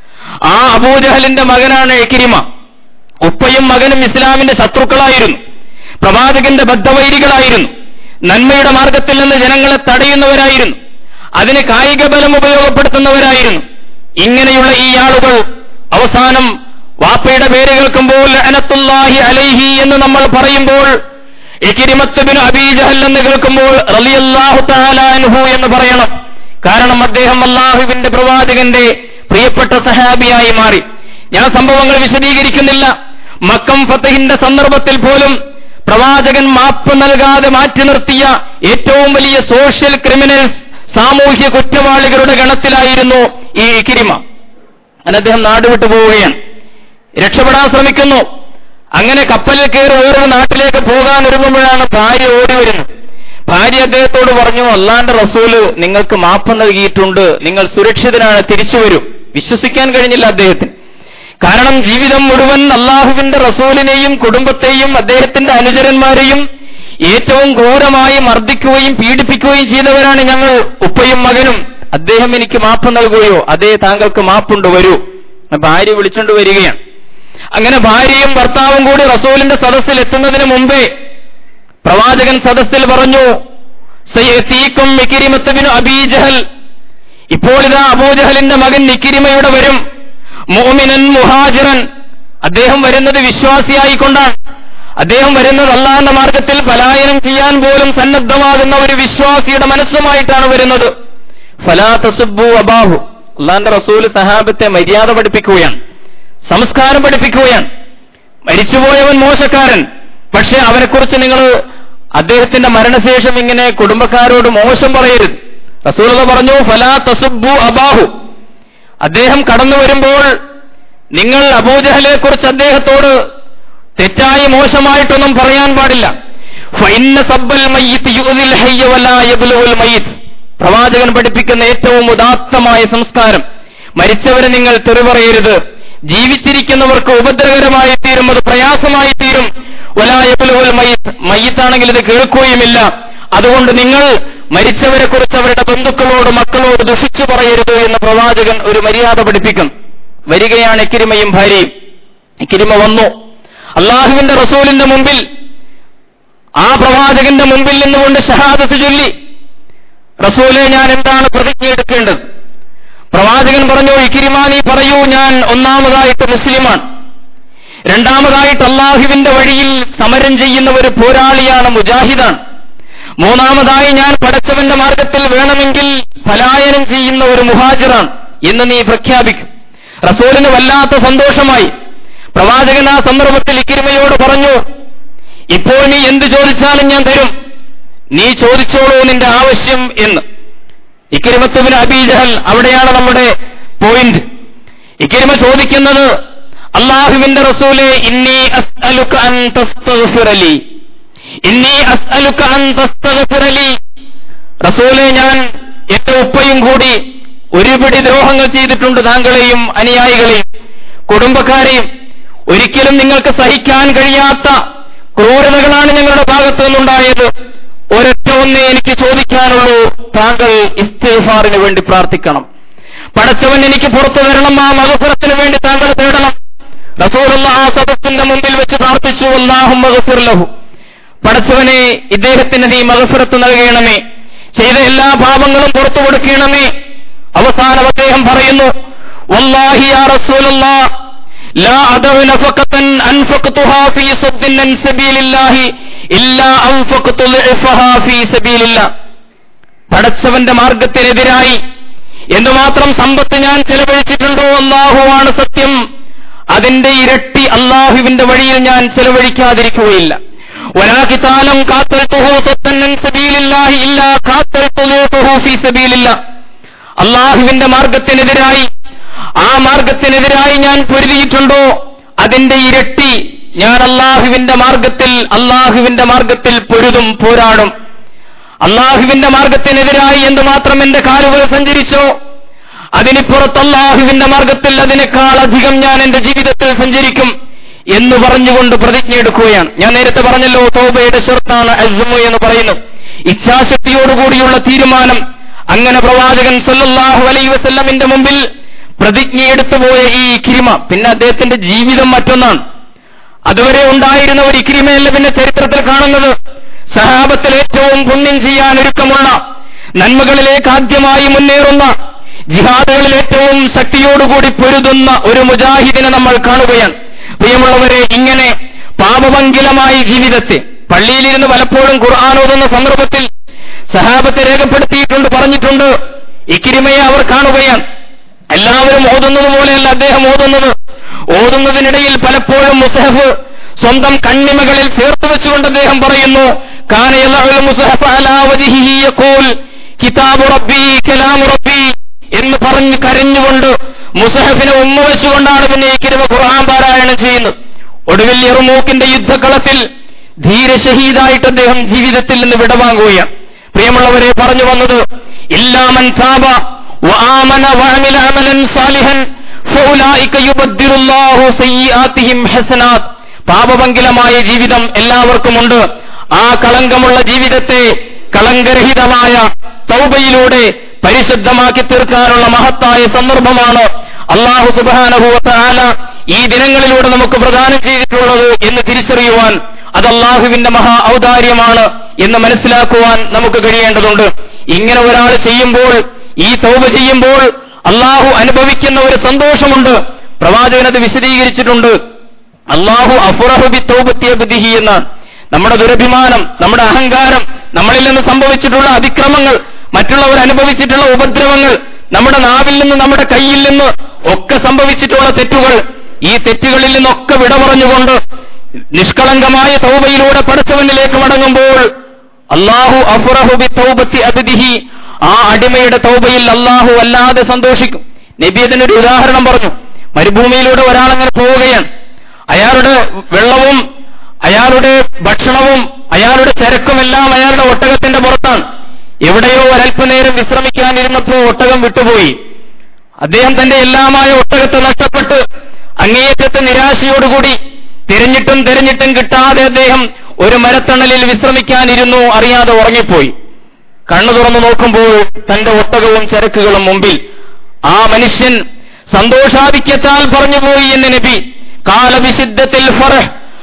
ആ അബൂജഹലിന്റെ മകനാണ് ഇക്രിമ. ഉപ്പയും മകനും ഇസ്ലാമിന്റെ ശത്രുക്കളായിരുന്നു, പ്രവാചകന്റെ ബദ്ധവൈരികളായിരുന്നു, നന്മയുടെ മാർഗത്തിൽ നിന്ന് ജനങ്ങളെ തടയുന്നവരായിരുന്നു, അതിന് കായിക ബലം ഉപയോഗപ്പെടുത്തുന്നവരായിരുന്നു. ഇങ്ങനെയുള്ള ഈ ആളുകൾ അവസാനം വാപ്പയുടെ പേര് കേൾക്കുമ്പോൾ ലഅനത്തുല്ലാഹി അലൈഹി എന്ന് നമ്മൾ പറയുമ്പോൾ, ഇക്രിമത്ത് ബിൻ അബീ ജഹൽ എന്ന് കേൾക്കുമ്പോൾ റളിയല്ലാഹു തആല അൻഹു എന്ന് പറയണം. കാരണം അദ്ദേഹം അല്ലാഹുവിന്റെ പ്രവാചകന്റെ പ്രിയപ്പെട്ട സഹാബിയായി മാറി. ഞാൻ സംഭവങ്ങൾ വിശദീകരിക്കുന്നില്ല. മക്കം ഫതഹിന്റെ സന്ദർഭത്തിൽ പോലും പ്രവാചകൻ മാപ്പ് നൽകാതെ മാറ്റി നിർത്തിയ ഏറ്റവും വലിയ സോഷ്യൽ ക്രിമിനൽസ്, സാമൂഹ്യ കുറ്റവാളികളുടെ ഗണത്തിലായിരുന്നു ഈ ഇക്രിമ. അങ്ങനെ അദ്ദേഹം നാടുവിട്ടു പോവുകയാണ്, രക്ഷപ്പെടാൻ ശ്രമിക്കുന്നു. അങ്ങനെ കപ്പലിൽ കയറി വേറൊരു നാട്ടിലേക്ക് പോകാൻ ഒരുങ്ങുമ്പോഴാണ് ഭാര്യ ഓടി വരുന്നത്. ഭാര്യ അദ്ദേഹത്തോട് പറഞ്ഞു, അല്ലാഹുവിന്റെ റസൂല് നിങ്ങൾക്ക് മാപ്പ് നൽകിയിട്ടുണ്ട്, നിങ്ങൾ സുരക്ഷിതനാണ്, തിരിച്ചു വരും. വിശ്വസിക്കാൻ കഴിഞ്ഞില്ല അദ്ദേഹത്തിന്. കാരണം ജീവിതം മുഴുവൻ അല്ലാഹുവിന്റെ റസൂലിനെയും കുടുംബത്തെയും അദ്ദേഹത്തിന്റെ അനുചരന്മാരെയും ഏറ്റവും ക്രൂരമായി മർദ്ദിക്കുകയും പീഡിപ്പിക്കുകയും ചെയ്തവരാണ് ഞങ്ങൾ, ഉപ്പയും മകനും. അദ്ദേഹം എനിക്ക് മാപ്പ് നൽകുകയോ? അതേ, താങ്കൾക്ക് മാപ്പുണ്ട്, വരൂ. ഭാര്യ വിളിച്ചുകൊണ്ട് വരികയാണ്. അങ്ങനെ ഭാര്യയും ഭർത്താവും കൂടി റസൂലിന്റെ സദസ്സിൽ എത്തുന്നതിന് മുമ്പേ പ്രവാചകൻ സദസ്സിൽ പറഞ്ഞു, സയതീകും ഇക്രിമത്ത് ബിൻ അബീ ജഹൽ, ഇപ്പോൾ ഇതാ അബൂജഹലിന്റെ മകൻ ഇക്രിമയുടെ വരും. മുഅ്മിനൻ മുഹാജിറൻ, അദ്ദേഹം വരുന്നത് വിശ്വാസിയായിക്കൊണ്ടാണ്. അദ്ദേഹം വരുന്നത് അല്ലാഹുവിന്റെ മാർഗത്തിൽ പലായനം ചെയ്യാൻ പോലും സന്നദ്ധമാകുന്ന ഒരു വിശ്വാസിയുടെ മനസ്സുമായിട്ടാണ് വരുന്നത്. ഫലാ തസുബ്ബു അബാഹു, അല്ലാഹുവിന്റെ റസൂൽ സഹാബത്തെ മര്യാദ പഠിപ്പിക്കുകയാണ്, സംസ്കാരം പഠിപ്പിക്കുകയാണ്. മരിച്ചുപോയവൻ മോശക്കാരൻ, പക്ഷെ അവനെക്കുറിച്ച് നിങ്ങൾ അദ്ദേഹത്തിന്റെ മരണശേഷം ഇങ്ങനെ കുടുംബക്കാരോട് മോശം പറയരുത്. റസൂലുള്ളാഹി പറഞ്ഞു, ഫലാ തസുബ്ബു അബാഹു, അദ്ദേഹം കടന്നു വരുമ്പോൾ നിങ്ങൾ അബൂജഹലിനെ കുറിച്ച് അദ്ദേഹത്തോട് തെറ്റായി മോശമായിട്ടൊന്നും പറയാൻ പാടില്ല. ഫഇന്ന സബ്ബൽ മയ്യിത്ത് യുദിൽ ഹയ്യ വലാ യബ്ലുൽ മയ്യിത്ത്, പ്രവാചകൻ പഠിപ്പിക്കുന്ന ഏറ്റവും ഉദാത്തമായ സംസ്കാരം. മരിച്ചവരെ നിങ്ങൾ തെറി പറയരുത്, ജീവിച്ചിരിക്കുന്നവർക്ക് ഉപദ്രവകരമായി തീരും, അത് പ്രയാസമായി തീരും. വലാ യബ്ലുൽ മയ്യിത്ത്, മയ്യിത്താണെങ്കിൽ ഇത് കേൾക്കുകയുമില്ല. അതുകൊണ്ട് നിങ്ങൾ മരിച്ചവരെ കുറിച്ച് അവരുടെ ബന്ധുക്കളോട് മക്കളോട് ദുഷിച്ചു പറയരുത് എന്ന് പ്രവാചകൻ ഒരു മര്യാദ പഠിപ്പിക്കും. വരികയാണ് ഇക്രിമയും ഭാര്യയും. ഇക്രിമ വന്നു. അള്ളാഹുവിന്റെ റസൂലിന്റെ മുമ്പിൽ, ആ പ്രവാചകന്റെ മുമ്പിൽ നിന്നുകൊണ്ട് ഷഹാദത്ത് ചൊല്ലി, റസൂലെ ഞാൻ എന്താണ് പ്രതിജ്ഞ എടുക്കേണ്ടത്? പ്രവാചകൻ പറഞ്ഞു, ഇക്രിമ നീ പറയൂ, ഞാൻ ഒന്നാമതായിട്ട് മുസ്ലിമാണ്, രണ്ടാമതായിട്ട് അള്ളാഹുവിന്റെ വഴിയിൽ സമരം ചെയ്യുന്ന ഒരു പോരാളിയാണ്, മുജാഹിദാണ്, മൂന്നാമതായി ഞാൻ പടച്ചവന്റെ മാർഗത്തിൽ വേണമെങ്കിൽ പലായനം ചെയ്യുന്ന ഒരു മുഹാജിറാണ് എന്ന് നീ പ്രഖ്യാപിക്കും. റസൂലിന് വല്ലാത്ത സന്തോഷമായി. പ്രവാചകൻ ആ സന്ദർഭത്തിൽ ഇക്രിമയോട് പറഞ്ഞു, ഇപ്പോൾ നീ എന്ത് ചോദിച്ചാലും ഞാൻ തരും, നീ ചോദിച്ചോളൂ നിന്റെ ആവശ്യം എന്ന്. ഇക്രിമത്ത് ബിൻ അബീ ജഹൽ, അവിടെയാണ് നമ്മുടെ പോയിന്റ്. ഇക്രിമ ചോദിക്കുന്നത്, അല്ലാഹുവിന്റെ റസൂലേ, ഇന്നി അസ്അലുക അൻ തസ്തഗ്ഫിറ ലി, ഇന്നി അസ്അലുക അൻ തസ്തഗ്ഫിറ ലി. റസൂലേ, ഞാൻ എന്റെ ഉപ്പയും കൂടി ഒരുപിടി ദ്രോഹങ്ങൾ ചെയ്തിട്ടുണ്ട്, താങ്കളെയും അനുയായികളെയും കുടുംബക്കാരെയും. ഒരിക്കലും നിങ്ങൾക്ക് സഹിക്കാൻ കഴിയാത്ത ക്രൂരതകളാണ് ഞങ്ങളുടെ ഭാഗത്തു നിന്നുണ്ടായത്. ഒരൊറ്റ ഒന്നേ എനിക്ക് ചോദിക്കാനുള്ളൂ, താങ്കൾ ഇസ്തിഗ്ഫാറിന് വേണ്ടി പ്രാർത്ഥിക്കണം. പടച്ചവൻ എനിക്ക് പുറത്തു വരണം, ആ മഗ്ഫിറത്തിന് വേണ്ടി താങ്കൾ തേടണം. റസൂലുള്ളാഹി ആ സദസ്സിന്റെ മുമ്പിൽ വെച്ച് പ്രാർത്ഥിച്ചു, അല്ലാഹുമ്മ ഗ്ഫിർ ലഹു, പടച്ചവനെ ഇദ്ദേഹത്തിന് നീ മഗ്ഫിറത്ത് നൽകണമേ, ചെയ്ത എല്ലാ പാപങ്ങളും പുറത്തു കൊടുക്കണമേ. അവസാനം അദ്ദേഹം പറയുന്നു, വല്ലാഹി യാ റസൂലല്ലാഹ് ലാ അദഉ നഫഖതൻ അൻഫഖതുഹാ ഫീ സദ്ദിൻ അൻ സബീലില്ലാഹി ഇല്ലാ അൻഫഖതു ളിഅഫഹാ ഫീ സബീലില്ലാഹ്. പടച്ചവന്റെ മാർഗത്തിനെതിരായി എന്തുമാത്രം സമ്പത്ത് ഞാൻ ചെലവഴിച്ചിട്ടുണ്ടോ, അല്ലാഹുവാണ് സത്യം, അതിന്റെ ഇരട്ടി അല്ലാഹുവിന്റെ വഴിയിൽ ഞാൻ ചെലവഴിക്കാതിരിക്കുകയില്ല. വലാ ഖിതാലൻ ഖാതൽതുഹു സദ്ദൻ അൻ സബീലില്ലാഹി ഇല്ലാ ഖാതൽതു ളിഅഫഹു ഫീ സബീലില്ലാഹ്. അല്ലാഹുവിന്റെ മാർഗത്തിനെതിരായി, ആ മാർഗത്തിനെതിരായി ഞാൻ പൊരുതിയിട്ടുണ്ടോ, അതിന്റെ ഇരട്ടി ഞാൻ അല്ലാഹുവിന്റെ മാർഗത്തിൽ അല്ലാഹുവിന്റെ മാർഗത്തിൽ പൊരുതും, പോരാടും. അല്ലാഹുവിന്റെ മാർഗത്തിനെതിരായി എന്തുമാത്രം എന്റെ കാലുകൾ സഞ്ചരിച്ചോ, അതിനിപ്പുറത്ത് അല്ലാഹുവിന്റെ മാർഗത്തിൽ അതിനേക്കാൾ അധികം ഞാൻ എന്റെ ജീവിതത്തിൽ സഞ്ചരിക്കും എന്ന് പറഞ്ഞുകൊണ്ട് പ്രതിജ്ഞ എടുക്കുകയാണ്. ഞാൻ നേരത്തെ പറഞ്ഞല്ലോ, തൗബയുടെ ഷർത്താണ് അസ്മു എന്ന് പറയുന്നത്, ഇച്ഛാശക്തിയോടുകൂടിയുള്ള തീരുമാനം. അങ്ങനെ പ്രവാചകൻ സല്ലല്ലാഹു അലൈഹി വസല്ലമിന്റെ മുമ്പിൽ പ്രതിജ്ഞയെടുത്തുപോയ ഈ ഇക്രിമ, പിന്നെ അദ്ദേഹത്തിന്റെ ജീവിതം മറ്റൊന്നാണ്. അതുവരെ ഉണ്ടായിരുന്ന ഒരു ഇക്രിമയല്ല പിന്നെ ചരിത്രത്തിൽ കാണുന്നത്. സഹാബത്തിൽ ഏറ്റവും പുണ്യം ചെയ്യാൻ ഒരുക്കമുള്ള, നന്മകളിലേക്ക് ആദ്യമായി മുന്നേറുന്ന, ജിഹാദുകളിൽ ഏറ്റവും ശക്തിയോടുകൂടി പൊരുതുന്ന ഒരു മുജാഹിദിനെ നമ്മൾ കാണുകയാണ്. പ്രിയമുള്ളവരെ, ഇങ്ങനെ പാപമംഗിലമായ ജീവിതത്തെ, പള്ളിയിലിരുന്ന് പലപ്പോഴും ഖുർആൻ ഓതുന്ന സന്ദർഭത്തിൽ സഹാബത്തെ രേഖപ്പെടുത്തിയിട്ടുണ്ട്, പറഞ്ഞിട്ടുണ്ട്. ഇക്രിമയെ അവർ കാണുകയാണ്. എല്ലാവരും ഓതുന്നത് പോലെയല്ല അദ്ദേഹം ഓതുന്നത്. ഓതുന്നതിനിടയിൽ പലപ്പോഴും മുസ്ഹഫ് സ്വന്തം കണ്ണിമകളിൽ ചേർത്ത് വെച്ചുകൊണ്ട് അദ്ദേഹം പറയുന്നു, കാന യളഉൽ മുസ്ഹഫ അലാ വജ്ഹിഹി യഖൂൽ കിതാബു റബ്ബി കലാമു റബ്ബി എന്ന് പറഞ്ഞ് കരഞ്ഞുകൊണ്ട് മുസ്ഹഫിനെ ഉമ്മ വെച്ചുകൊണ്ടാണ് പിന്നെ ഇക്രിമ ഖുർആൻ പാരായണം ചെയ്യുന്നത്. ഒടുവിൽ യർമൂക്കിന്റെ യുദ്ധക്കളത്തിൽ ധീരശഹീദായിട്ട് അദ്ദേഹം ജീവിതത്തിൽ നിന്ന് വിടവാങ്ങുകയാണ്. പ്രിയമുള്ളവരെ, പറഞ്ഞു വന്നത്, ഇല്ലാ മൻ താബ വആമന വഅമില അമലൻ സാലിഹൻ ഫൗലൈക യുബദ്ദിലുല്ലാഹു സയ്യിആതിഹിം ഹസനാത്ത്. പാപമംഗലമായ ജീവിതം എല്ലാവർക്കുമുണ്ട്. ആ കളങ്കമുള്ള ജീവിതത്തെ കളങ്കരഹിതമായ തൗബയിലൂടെ പരിശുദ്ധമാക്കി തീർക്കാനുള്ള മഹത്തായ സന്ദർഭമാണ് അല്ലാഹു സുബ്ഹാനഹു വ തആല ഈ ദിനങ്ങളിലൂടെ നമുക്ക് പ്രദാനം ചെയ്തിട്ടുള്ളത് എന്ന് തിരിച്ചറിയുവാൻ, അത് അല്ലാഹുവിന്റെ മഹാ ഔദാര്യമാണ് എന്ന് മനസ്സിലാക്കുവാൻ നമുക്ക് കഴിയേണ്ടതുണ്ട്. ഇങ്ങനെ ഒരാൾ ചെയ്യുമ്പോൾ, ഈ തൗബ ചെയ്യുമ്പോൾ അല്ലാഹു അനുഭവിക്കുന്ന ഒരു സന്തോഷമുണ്ട്. പ്രവാചകൻ അത് വിശദീകരിച്ചിട്ടുണ്ട്. അല്ലാഹു അഫ്റഹു ബിത്തൗബത്തി അബ്ദിഹി എന്നാണ്. നമ്മുടെ ദുരഭിമാനം, നമ്മുടെ അഹങ്കാരം, നമ്മളിൽ നിന്ന് സംഭവിച്ചിട്ടുള്ള അതിക്രമങ്ങൾ, മറ്റുള്ളവർ അനുഭവിച്ചിട്ടുള്ള ഉപദ്രവങ്ങൾ, നമ്മുടെ നാവിൽ നിന്ന് നമ്മുടെ കയ്യിൽ നിന്ന് ഒക്കെ സംഭവിച്ചിട്ടുള്ള തെറ്റുകൾ, ഈ തെറ്റുകളിൽ നിന്നൊക്കെ വിട പറഞ്ഞുകൊണ്ട് നിഷ്കളങ്കമായ തൗബയിലൂടെ പടച്ചവനിലേക്ക് മടങ്ങുമ്പോൾ അല്ലാഹു അഫ്റഹു ബിത്തൗബത്തി അബ്ദിഹി, ആ അടിമയുടെ തൗബയിൽ അല്ലാഹു വല്ലാതെ സന്തോഷിക്കും. നബി അതിനൊരു ഉദാഹരണം പറഞ്ഞു. മരുഭൂമിയിലൂടെ ഒരാളങ്ങനെ പോവുകയാണ്. അയാളുടെ വെള്ളവും അയാളുടെ ഭക്ഷണവും അയാളുടെ ചരക്കുമെല്ലാം അയാളുടെ ഒട്ടകത്തിന്റെ പുറത്താണ്. എവിടെയോ ഒരൽപ്പനേരം വിശ്രമിക്കാനിരുന്നപ്പോൾ ഒട്ടകം വിട്ടുപോയി. അദ്ദേഹം തന്റെ എല്ലാമായ ഒട്ടകത്തെ നഷ്ടപ്പെട്ട് അങ്ങേയറ്റത്തെ നിരാശയോടുകൂടി തിരഞ്ഞിട്ടും തിരഞ്ഞിട്ടും കിട്ടാതെ അദ്ദേഹം ഒരു മരത്തണലിൽ വിശ്രമിക്കാനിരുന്നു, അറിയാതെ ഉറങ്ങിപ്പോയി. കണ്ണു തുറന്നു നോക്കുമ്പോൾ തന്റെ ഒട്ടകവും ചരക്കുകളും മുമ്പിൽ. ആ മനുഷ്യൻ സന്തോഷാധിക്യത്താൽ പറഞ്ഞുപോയി എന്ന് നബി. കാല ബിശിദ്ദത്തിൽ ഫറഹ്,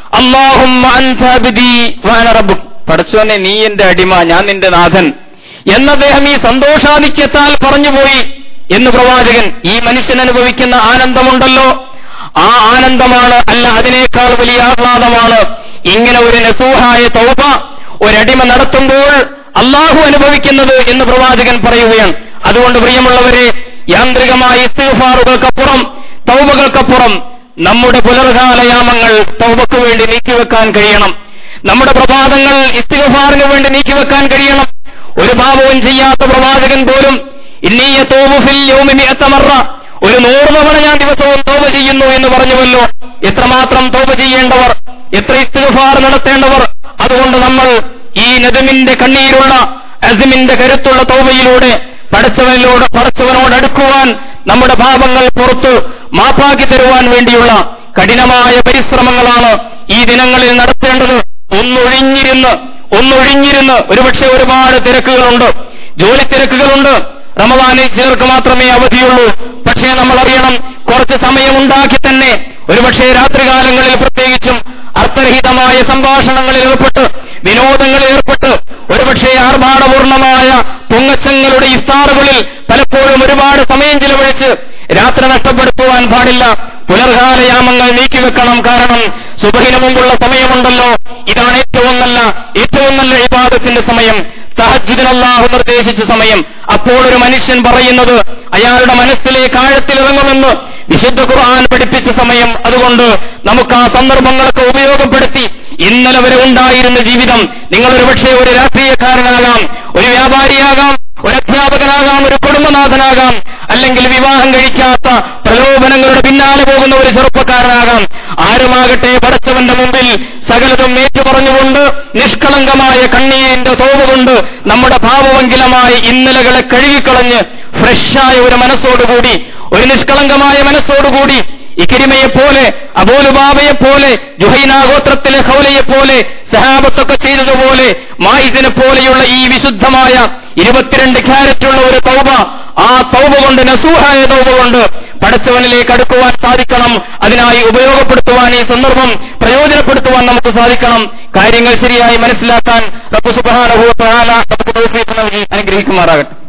അല്ലാഹുമ്മ അൻത അബ്ദി വഅന റബ്ബുക്, പടച്ചോനെ നീ എന്റെ അടിമ, ഞാൻ നിന്റെ നാഥൻ എന്ന് അദ്ദേഹം ഈ സന്തോഷാധിക്യത്താൽ പറഞ്ഞുപോയി എന്ന് പ്രവാചകൻ. ഈ മനുഷ്യൻ അനുഭവിക്കുന്ന ആനന്ദമുണ്ടല്ലോ, ആ ആനന്ദമാണ്, അല്ല അതിനേക്കാൾ വലിയ ആഹ്ലാദമാണ് ഇങ്ങനെ ഒരു നസൂഹായ തൗബ ഒരടിമ നടത്തുമ്പോൾ അള്ളാഹു അനുഭവിക്കുന്നത് എന്ന് പ്രവാചകൻ പറയുകയാണ്. അതുകൊണ്ട് പ്രിയമുള്ളവരെ, യാന്ത്രികമായ ഇസ്തിഗ്ഫാറുകൾക്കപ്പുറം, തൗബകൾക്കപ്പുറം നമ്മുടെ പുലർകാലയാമങ്ങൾ തൗബക്ക് വേണ്ടി നീക്കിവെക്കാൻ കഴിയണം. നമ്മുടെ പ്രഭാതങ്ങൾ ഇസ്തിഗ്ഫാറിന് വേണ്ടി നീക്കിവെക്കാൻ കഴിയണം. ഒരു പാപവും ചെയ്യാത്ത പ്രവാചകൻ പോലും ഇന്നീ യതൂബു ഫിൽ യൗമി മിഅത മറ, ഒരു നൂറ് തവണ ഞാൻ ദിവസവും തൗബ ചെയ്യുന്നു എന്ന് പറഞ്ഞുവല്ലോ. എത്രമാത്രം തൗബ ചെയ്യേണ്ടവർ, എത്ര ഇസ്തിഗ്ഫാർ നടത്തേണ്ടവർ. അതുകൊണ്ട് നമ്മൾ ഈ നദമിന്റെ കണ്ണീരുള്ള, അസ്മിന്റെ കരുത്തുള്ള തൗബയിലൂടെ പടച്ചവനിലൂടെ പടച്ചവനോട് അടുക്കുവാൻ, നമ്മുടെ പാപങ്ങൾ പുറത്തു മാപ്പാക്കി തരുവാൻ വേണ്ടിയുള്ള കഠിനമായ പരിശ്രമങ്ങളാണ് ഈ ദിനങ്ങളിൽ നടത്തേണ്ടത്. ഒന്നൊഴിഞ്ഞിരുന്ന് ഒന്നൊഴിഞ്ഞിരുന്ന് ഒരുപക്ഷെ ഒരുപാട് തിരക്കുകളുണ്ട്, ജോലി തിരക്കുകളുണ്ട്. റമദാനിൽ ചിലർക്ക് മാത്രമേ അവധിയുള്ളൂ. പക്ഷേ നമ്മൾ അറിയണം, കുറച്ച് സമയമുണ്ടാക്കി തന്നെ ഒരുപക്ഷെ രാത്രികാലങ്ങളിൽ പ്രത്യേകിച്ചും അർത്ഥരഹിതമായ സംഭാഷണങ്ങളിൽ ഏർപ്പെട്ട്, വിനോദങ്ങളിൽ ഏർപ്പെട്ട്, ഒരുപക്ഷെ ആർഭാടപൂർണമായ പൊങ്ങച്ചങ്ങളുടെ ഇഫ്താറുകളിൽ പലപ്പോഴും ഒരുപാട് സമയം ചിലവഴിച്ച് രാത്രി നഷ്ടപ്പെടുത്തുവാൻ പാടില്ല. പുലർകാലയാമങ്ങൾ നീക്കിവെക്കണം. കാരണം സുബഹിന് മുമ്പുള്ള സമയമുണ്ടല്ലോ, ഇതാണ് ഏറ്റവും നല്ല ഏറ്റവും നല്ല ഇബാദത്തിന്റെ സമയം, തഹജ്ജുദിന് അല്ലാഹു നിർദ്ദേശിച്ച സമയം. അപ്പോൾ ഒരു മനുഷ്യൻ പറയുന്നത് അയാളുടെ മനസ്സിലേക്ക് ആഴത്തിലിറങ്ങുമെന്ന് വിശുദ്ധ ഖുർആൻ പഠിപ്പിച്ച സമയം. അതുകൊണ്ട് നമുക്ക് ആ സന്ദർഭങ്ങളൊക്കെ ഉപയോഗപ്പെടുത്തി ഇന്നലെ വരെ ഉണ്ടായിരുന്ന ജീവിതം, നിങ്ങളൊരു പക്ഷേ ഒരു രാഷ്ട്രീയക്കാരനാകാം, ഒരു വ്യാപാരിയാകാം, ഒരു അധ്യാപകനാകാം, ഒരു കുടുംബനാഥനാകാം, അല്ലെങ്കിൽ വിവാഹം കഴിക്കാത്ത പ്രലോഭനങ്ങളുടെ പിന്നാലെ പോകുന്ന ഒരു ചെറുപ്പക്കാരനാകാം. ആരുമാകട്ടെ, പടച്ചവന്റെ മുമ്പിൽ സകലതും ഏറ്റുപറഞ്ഞുകൊണ്ട് നിഷ്കളങ്കമായ കണ്ണീരിന്റെ തോവുകൊണ്ട് നമ്മുടെ ഭാവവങ്കിലമായ ഇന്നലകളെ കഴുകിക്കളഞ്ഞ് ഫ്രഷായ ഒരു മനസ്സോടുകൂടി, ഒരു നിഷ്കളങ്കമായ മനസ്സോടുകൂടി ഇക്രിമയെപ്പോലെ, അബൂലുബാബയെപ്പോലെ, ജുഹൈനാഗോത്രത്തിലെ ഖൗലയെപ്പോലെ, സഹാബത്തൊക്കെ ചെയ്തതുപോലെ മായിസിനെ പോലെയുള്ള ഈ വിശുദ്ധമായ ഇരുപത്തിരണ്ട് ക്യാരറ്റുള്ള ഒരു തൗബ, ആ തൗബ കൊണ്ട്, നസൂഹായ തൗബ കൊണ്ട് പടച്ചവനിലേക്ക് അടുക്കുവാൻ സാധിക്കണം. അതിനായി ഉപയോഗപ്പെടുത്തുവാൻ, ഈ സന്ദർഭം പ്രയോജനപ്പെടുത്തുവാൻ നമുക്ക് സാധിക്കണം. കാര്യങ്ങൾ ശരിയായി മനസ്സിലാക്കാൻ റബ്ബ് സുബ്ഹാനഹു വ തആല നമുക്ക് തൗഫീഖ് നൽകി അനുഗ്രഹിക്കുമാറാകട്ടെ.